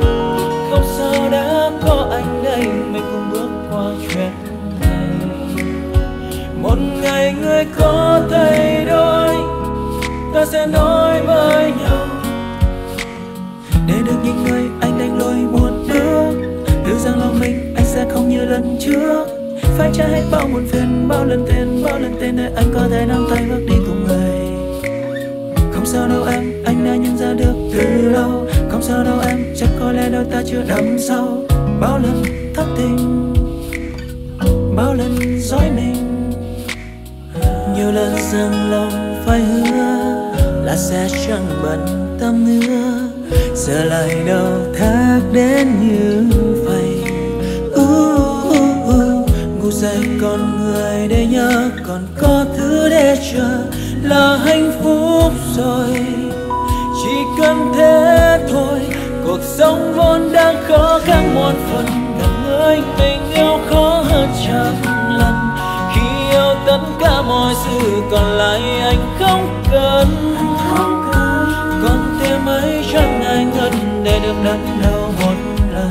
lên tên nơi anh có thể nắm tay bước đi cùng người. Không sao đâu em, anh đã nhận ra được từ lâu. Không sao đâu em, chắc có lẽ đôi ta chưa đắm sâu. Bao lần thất tình, bao lần dối mình, nhiều lần dâng lòng phải hứa là sẽ chẳng bận tâm nữa. Giờ lại đâu thác đến như vậy. uh, uh, uh. Ngủ dậy còn người để nhớ, còn có thứ để chờ là hạnh phúc rồi. Chỉ cần thế thôi, cuộc sống vốn đang khó khăn muôn phần. Gặp người mình yêu khó hơn trăm lần. Khi yêu tất cả mọi sự còn lại anh không cần. Còn thêm mấy trăm ngày ngân để được đắn đo một lần.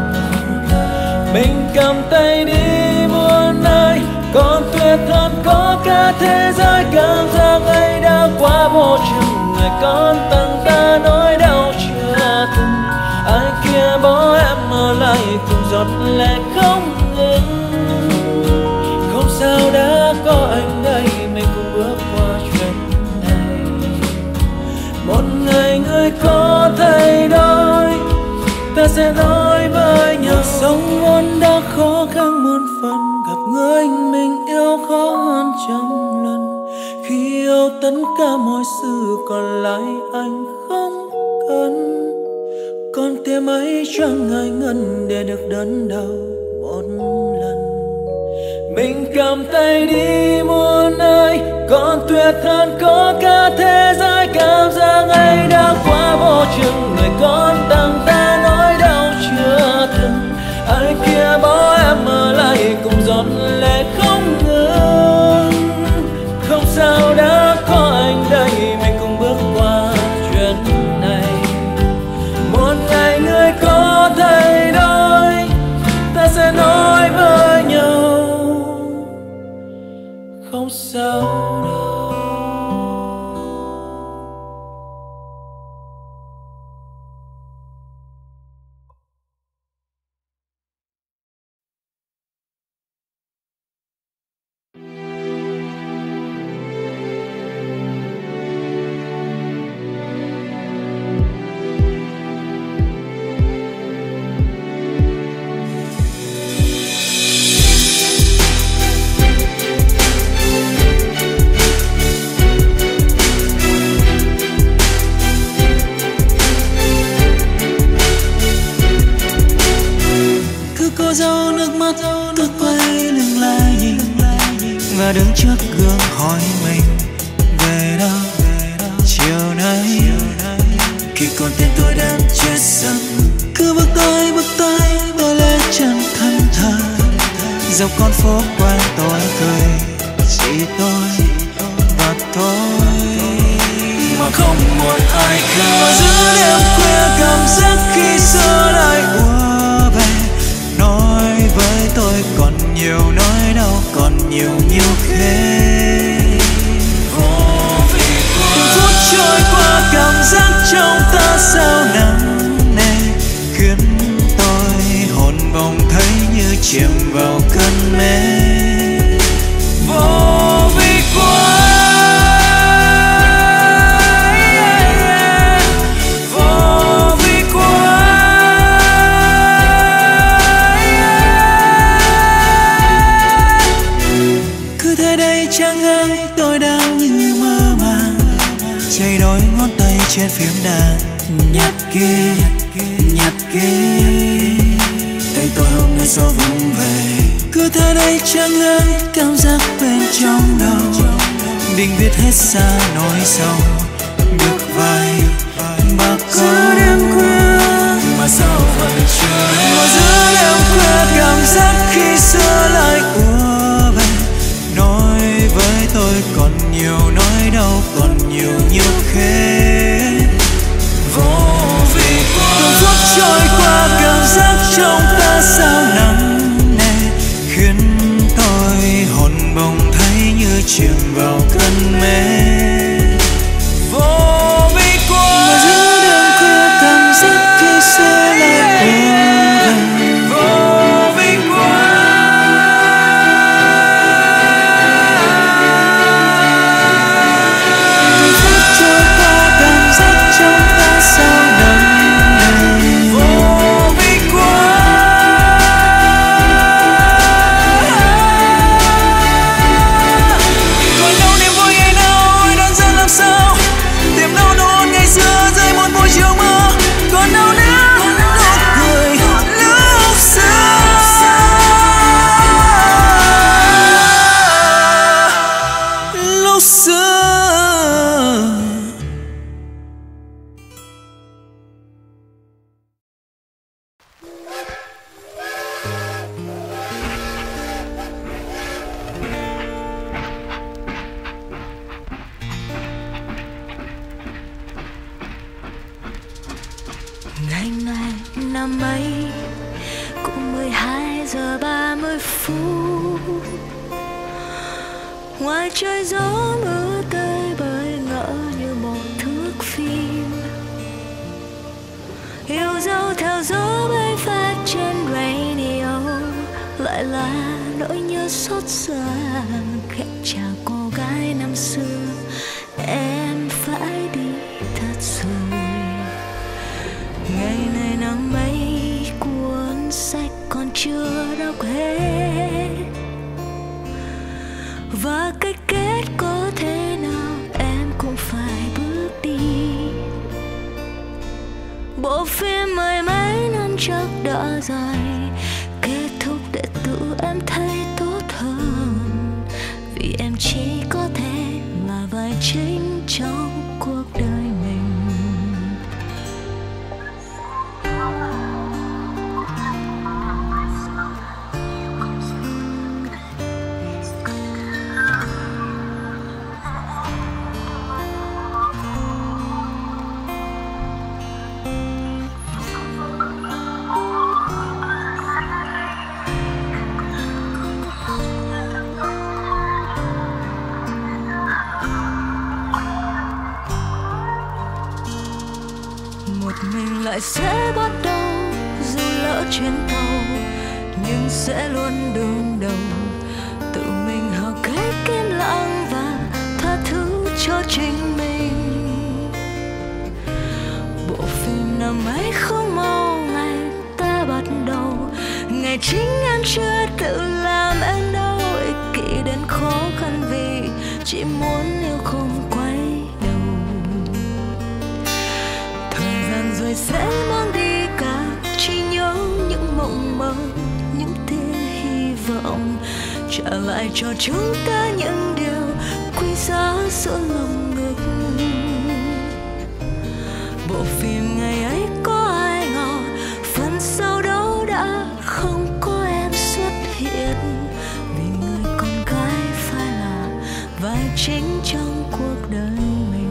Mình cầm tay đi muôn nơi, còn tuyệt hơn có cả thế giới. Cảm giác ấy đã quá vô chừng, người con tặng ta nỗi đau chưa từng. Ai kia bỏ em ở lại cùng giọt lệ không ngừng. Không sao đã có anh đây, mình cùng bước qua chuyện này. Một ngày người có thay đổi, ta sẽ nói với nhau. Sống vốn đã khó khăn muôn phần, gặp người mình yêu khó hơn trăm lần. Khi yêu tất cả mọi sự còn lại anh không cần. Còn thêm mấy trăm ngày ngân để được đớn đau một lần. Mình cầm tay đi muôn nơi, còn tuyệt hơn có cả thế giới. Cảm giác ấy đã quá vô chừng, người con tặng ta nỗi đau chưa từng. Ai kia bỏ em ở lại cùng giọt lệ không ngừng. Không sao đã có anh đây, mình cùng bước qua chuyện này. Một ngày người có thay đổi, ta sẽ nói với nhau. Không sao đâu. Và đứng trước gương hỏi mình về đâu chiều nay. Khi con tim tôi đang chết dần, cứ bước tới bước tới bước lên chân thân thờ. Dọc con phố quanh tôi cười chỉ tôi và tôi, mà không một ai khác. Và giữa đêm khuya cảm giác khi xưa lại ùa về, nói với tôi còn nhiều nỗi đau, còn nhiều nhiều khê. Từng phút trôi qua cảm giác trong ta sao nặng nề, khiến tôi hồn bồng thấy như chìm vào cơn mê. Vô vi quá, vô vi quá. Cứ thế đây chẳng ai, tôi đang như mơ màng, chảy đôi ngón tay trên phím đàn. Nhạc kia, nhạc kia, tay tôi hôm nay gió vung về. Cứ thế đây chẳng ai, cảm giác bên trong đầu định viết hết ra nỗi sầu, bước vai ba câu. Giữa đêm khuya mà sao vẫn chưa hết. Mà giữa đêm khuya cảm giác khi xưa lại ùa về, nói với tôi còn nhiều nỗi đau, còn nhiều nhiều khê. Vô vi quá, từng phút trôi qua cảm giác trong ta sao nặng nề, khiến tôi hồn bồng thấy như chìm vào cơn mê. Vô vi quá, mà giữa đêm khuya năm ấy cũng mười hai giờ ba mươi phút. Ngoài trời gió mưa tơi bời ngỡ như một thước phim, yêu dấu theo gió bay phát trên radio, lại là nỗi nhớ xót xa khẽ chào cô gái năm xưa. Em phải đi thật rồi, ngày này nắng mấy cuốn sách còn chưa đọc hết, và cái kết có thế nào em cũng phải bước đi. Bộ phim mười mấy năm chắc đã dài, kết thúc để tự em thấy tốt hơn, vì em chỉ có thể là vai chính trong cuộc đời mình. Mình lại sẽ bắt đầu, dù lỡ trên tàu nhưng sẽ luôn đương đầu. Tự mình học cách im lặng và tha thứ cho chính mình. Bộ phim năm ấy không mau ngày ta bắt đầu, ngày chính em chưa tự làm em đâu. Ích kỷ đến khó khăn vì chỉ muốn yêu không quay đầu. Rồi sẽ mang đi cả trí nhớ, những mộng mơ, những tia hy vọng, trả lại cho chúng ta những điều quý giá giữa lòng ngực. Bộ phim ngày ấy có ai ngờ phần sau đó đã không có em xuất hiện, vì người con gái phải là vai chính trong cuộc đời mình.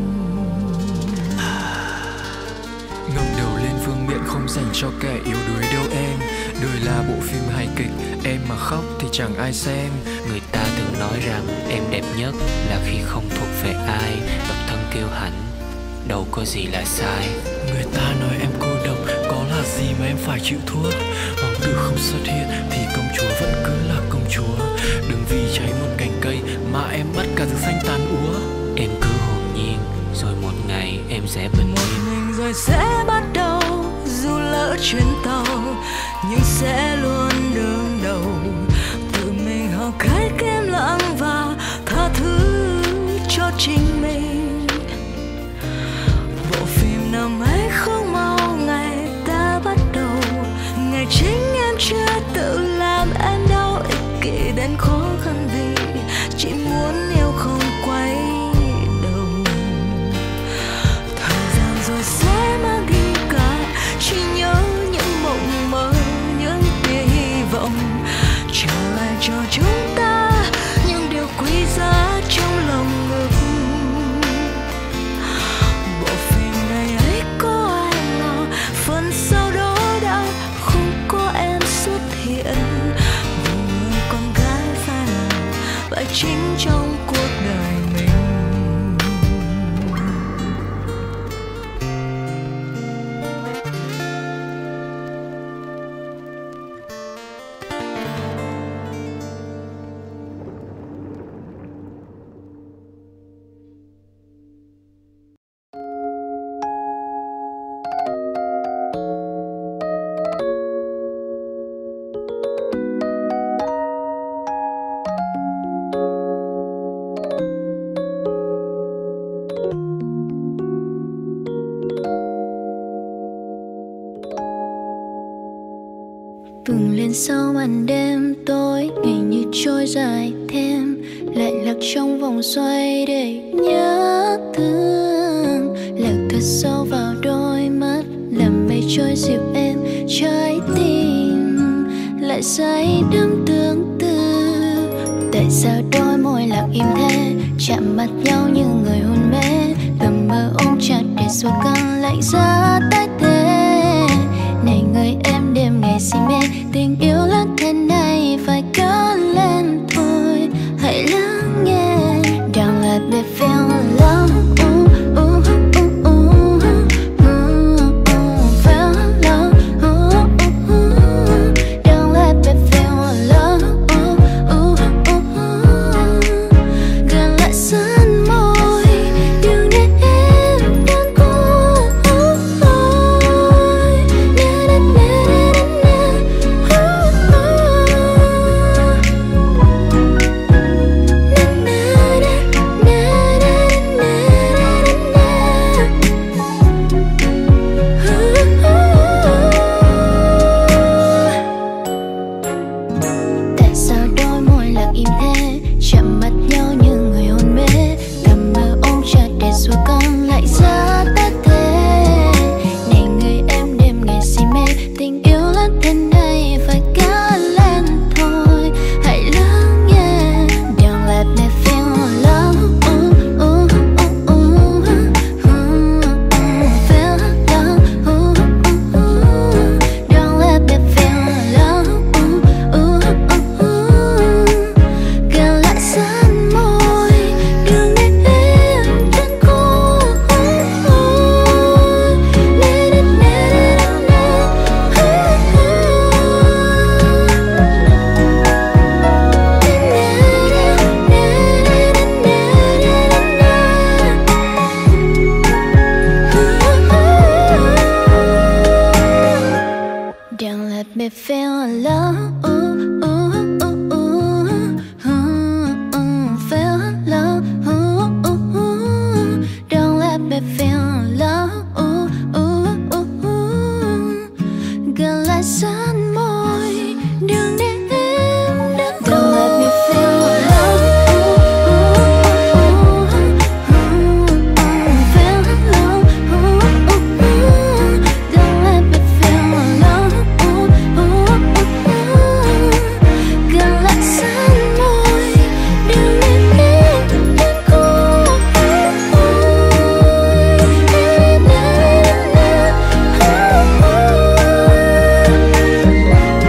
Ngẩng đầu lên vương miện không dành cho kẻ yếu đuối đâu em. Đời là bộ phim hài kịch, em mà khóc thì chẳng ai xem. Người ta từng nói rằng em đẹp nhất là khi không thuộc về ai, độc thân kiêu hãnh, đâu có gì là sai. Người ta nói em cô độc, có là gì mà em phải chịu thua. Hoàng tử không xuất hiện thì công chúa vẫn cứ là công chúa. Đừng vì cháy một cành cây mà em bắt cả rừng xanh tàn úa. Em cứ hồn nhiên, rồi một ngày em sẽ bình yên. Rồi sẽ bắt đầu, dù lỡ chuyến tàu nhưng sẽ luôn đương đầu. Tự mình học cách im lặng và tha thứ cho chính mình. Bộ phim năm ấy không mau ngày ta bắt đầu, ngày chính em chưa tự làm em đau. Ích kỷ đến khó khăn vì chỉ muốn yêu không quay đầu. Thời gian rồi sẽ mang đi cả chỉ nhớ, những mộng mơ, những tia hy vọng, trả lại cho chúng ta những điều quý giá trong lòng ngực. Bộ phim ngày ấy có ai ngờ phần sau đó đã không có em xuất hiện, vì người con gái phải là vai chính trong cuộc đời mình. Bừng lên sau màn đêm tối, ngày như trôi dài thêm, lại lạc trong vòng xoay để nhớ thương. Lạc thật sâu vào đôi mắt, làm mây trôi dịu êm trái tim, lại say đắm tương tư. Tại sao đôi môi lạc im thế, chạm mặt nhau như người hôn mê, tầm mơ ôm chặt để xua cơn lạnh giá tái tê. Này người em đêm ngày si mê. Tình yêu lớn thế này phải cố lên thôi. Hãy lắng nghe. Don't let me feel alone. Ooh, ooh, ooh, ooh, ooh, ooh, feel alone. Ooh, ooh, ooh. Don't let me feel alone. Ooh, ooh, ooh, ooh. Gần lại sân môi, đừng để em đơn côi. Na na na na Tại sao đôi môi lặng im thế, chạm mặt nhau như người hôn mê, tầm mơ ôm chặt để rồi con lại ra tết thế. Này người em đêm ngày si mê, tình yêu lớn thế này phải cố lên thôi. Hãy lắng nghe. Don't let me feel alone. Ooh, ooh, ooh, ooh, ooh, feel alone. Ooh, ooh, ooh. Don't let me feel alone. Ooh, ooh, ooh, ooh. Gần lại sân môi, đừng để em đơn côi. Na na na na Don't let me feel alone. Ooh, ooh, ooh, ooh, ooh, ooh, feel alone. Ooh, ooh, ooh. Don't let me feel alone. Ooh, ooh, ooh, ooh. Gần lại sân môi, đừng để em đơn côi. Don't let me feel alone. Ooh, ooh, ooh, ooh, feel alone. Ooh, ooh, ooh. Don't let me feel alone. Ooh, ooh, ooh. Gần lại sân môi, đừng để em đơn côi. Na na na na.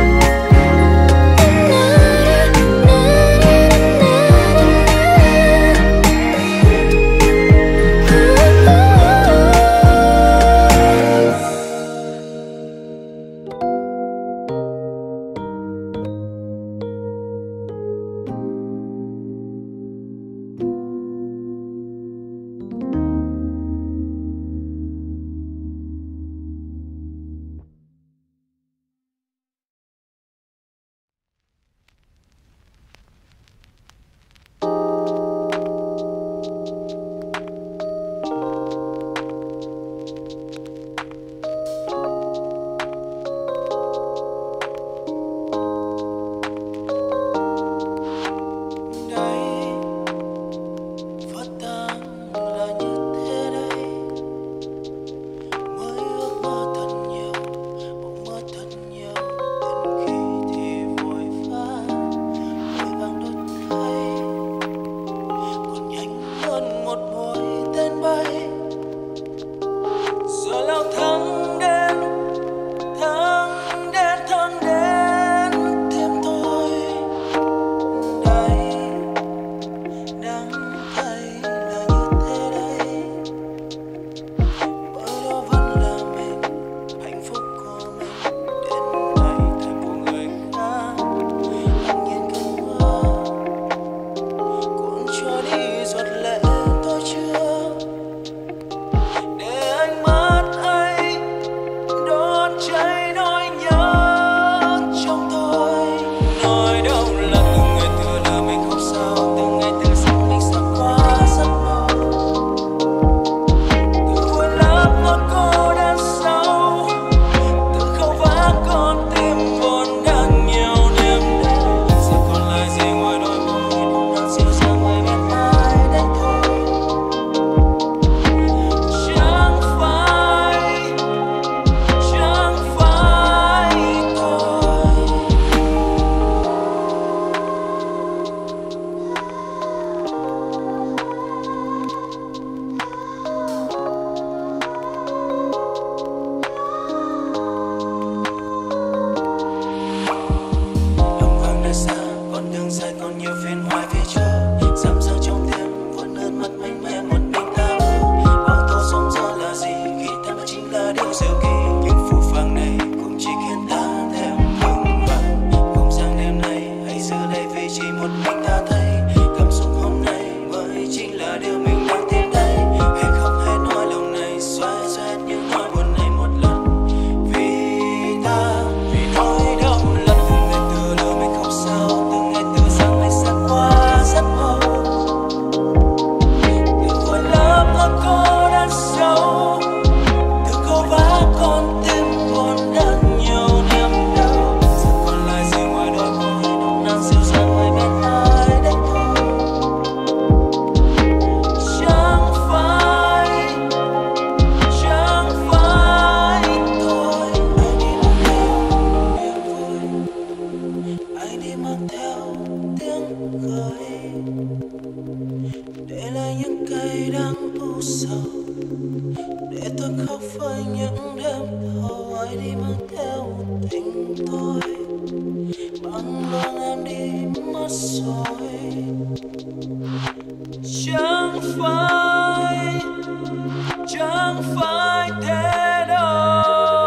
theo tình tôi, bằng đường em đi mất rồi. Chẳng phải, chẳng phải thế đâu.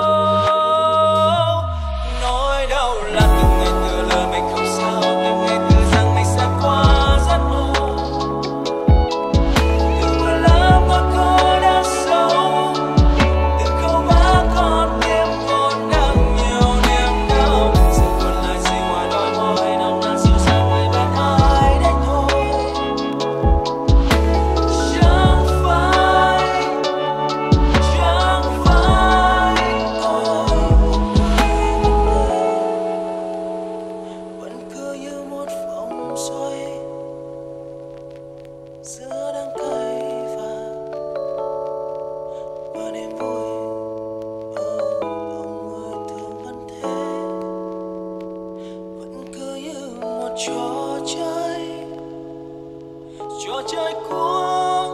Nỗi đau là từng ngày tự lời mình không sao, từng ngày tự rằng mình sẽ qua giấc mơ. Từ mưa lắm có cô đã sâu, từ câu vã con tim vốn đang nhiều niềm đau. Giờ còn lại gì ngoài đôi môi nồng nàn dịu dàng ngày bên ai đấy thôi. Chẳng phải, chẳng phải tôi vẫn cứ như một vòng xoay giữa đắng cay và và niềm vui. Ông ơi thương vẫn thế, vẫn cứ như một trò chơi, trò chơi của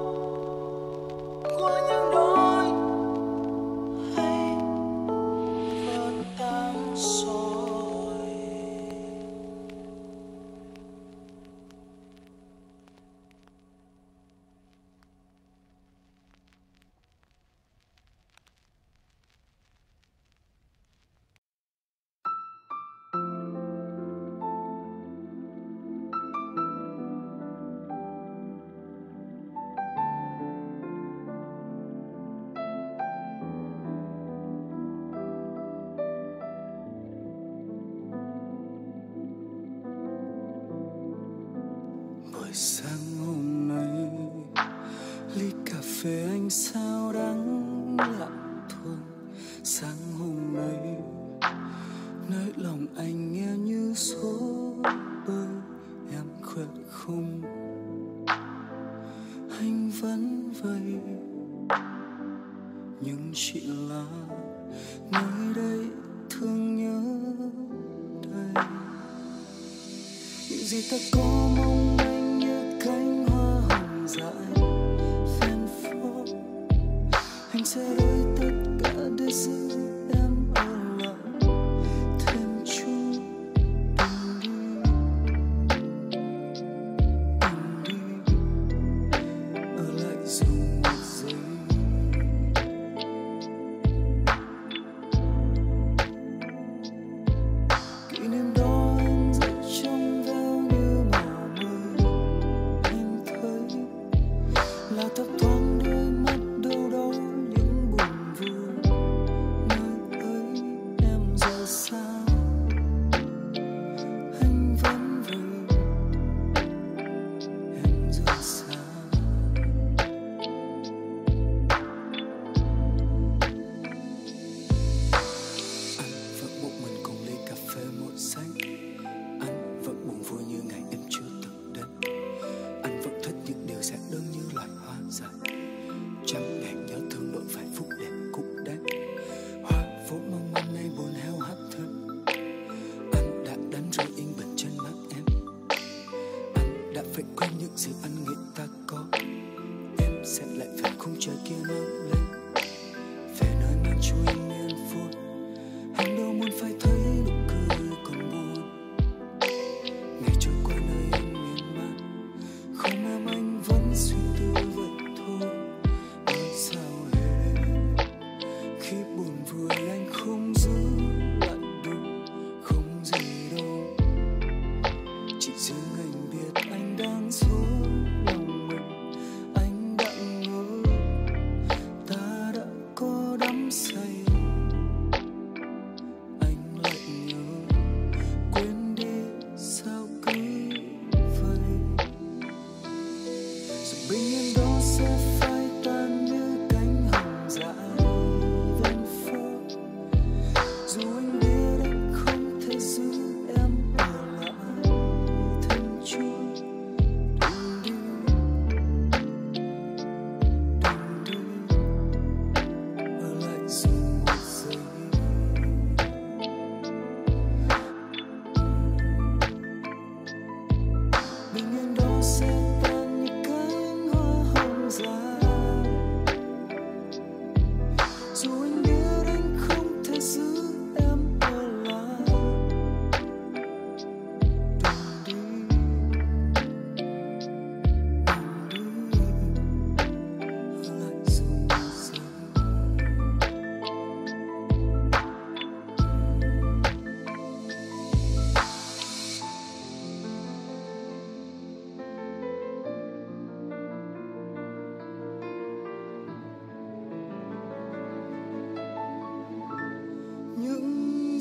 của những đôi hay vỡ tan rồi. Buổi sáng hôm nay ly cà phê anh sao đắng lặng thôi. Sáng hôm nay nơi lòng anh nghe như số bơi, em khỏe không? Anh vẫn vậy, nhưng chỉ là nơi đây thương nhớ đây. Những gì ta có mong manh như cánh hoa hồng dại ven phố, anh sẽ đổi tất cả để giữ em ở lại thêm chút. Đừng đi, đừng đi, ở lại dù một giây. Kỷ niệm đó em giữ trong veo như màu mưa.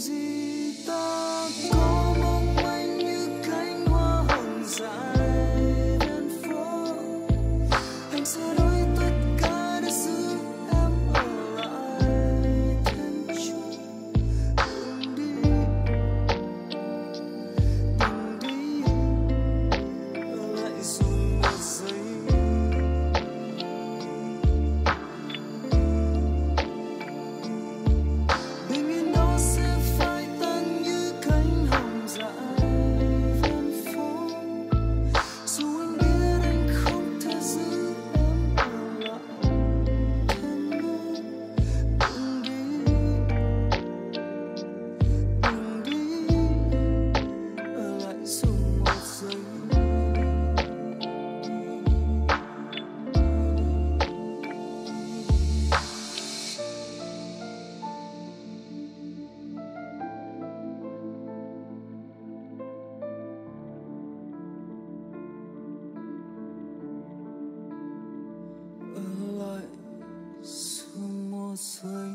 gì ta có mong manh như cánh hoa hồng dài ven phố. Anh sẽ nói tất cả để giữ em ở lại thêm chút. Đừng đi, đừng đi, ở lại dùng một giây. Bình yên đó sẽ phai tan như cánh hồng dại ven phố. Dù anh biết anh không thể giữ em ở lại thêm nữa. Đừng đi, đừng đi, ở lại dù một giây. Ở lại dù một giây.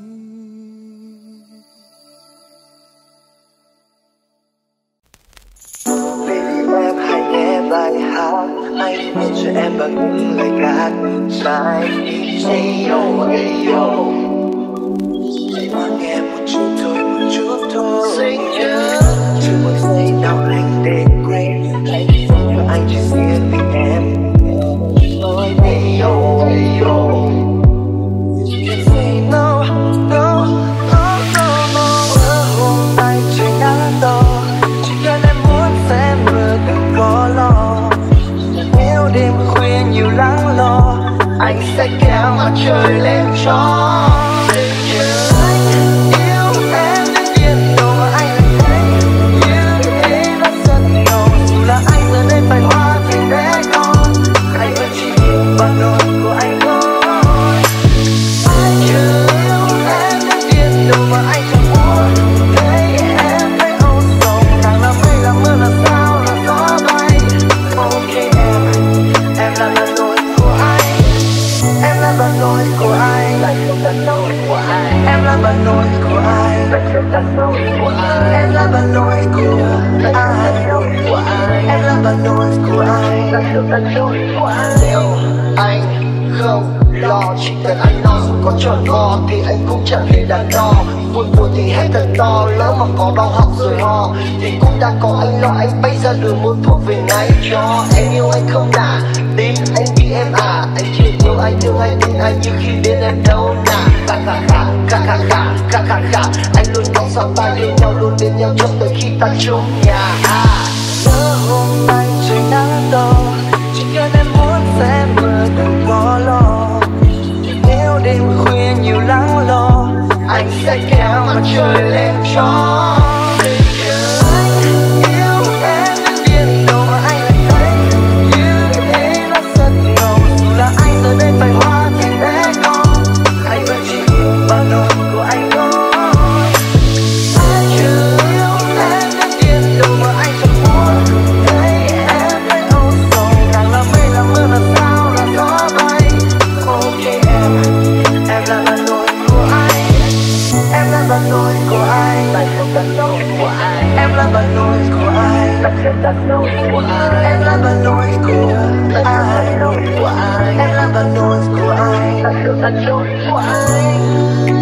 Baby em hãy nghe bài hát anh viết cho em bằng những lời ca dài. Say yo, hey yo, chỉ muốn nghe một chút thôi, một chút thôi. Say nhớ, chưa một giây nào anh để quên. Hãy viết cho anh chỉ riêng vì em. Nói hey yo, hey yo. Say no, no, no, no, no. Hôm nay trời nắng to, chỉ cần em muốn sẽ mưa đừng có lo. Nếu đêm khuya nhiều lắng lo, anh sẽ kéo mặt trời lên cho. Để nhớ anh yêu em đến điên đầu mà anh lại thấy như thế nó rất ngầu. Dù là anh giờ đây phải hóa thành bé con, anh vẫn chỉ yêu bà nội của anh thôi. Anh yêu em đến điên đầu mà anh chẳng muốn thấy em thấy âu sầu. Càng là mây là mưa là sao là gió bay. Ok em, em là bà nội của anh. Em là bà nội của anh. Em là bà nội của anh. Em là bà nội của anh. Em là bà nội của anh. Nếu anh không lo, chỉ cần anh lo dù có tròn vo thì anh cũng chẳng hề đắn đo. Buồn buồn thì hết thật to, lỡ mà có đau họng rồi ho thì cũng đã có anh lo. Anh bay ra đường muốn thuộc về ngay cho em yêu anh không đã tin anh vì em à. Anh chỉ yêu anh thương anh tin anh như khi đến em đâu nà. Khả khả khả khả khả khả khả khả khả anh luôn mong sao ta yêu nhau luôn bên nhau cho tới khi ta chung nhà. Lỡ hôm nay trời nắng to, chỉ cần em muốn sẽ mưa đừng có lo. Nếu đêm khuya nhiều lắng lo, anh sẽ kéo mặt trời lên cho. Để nhớ anh yêu em đến điên đầu mà anh lại thấy như thế nó rất ngầu. Dù là anh giờ đây phải hóa thành bé con, anh vẫn chỉ yêu bà nội của anh thôi. Anh yêu em đến điên đầu mà anh chẳng muốn thấy em thấy âu sầu. Càng là mây là mưa là sao là gió bay. Ok em, em là bà nội của anh. Em là bà nội của anh. Em là bà nội của anh. Em là bà nội của anh. Em là bà nội của anh. Em là bà nội của anh.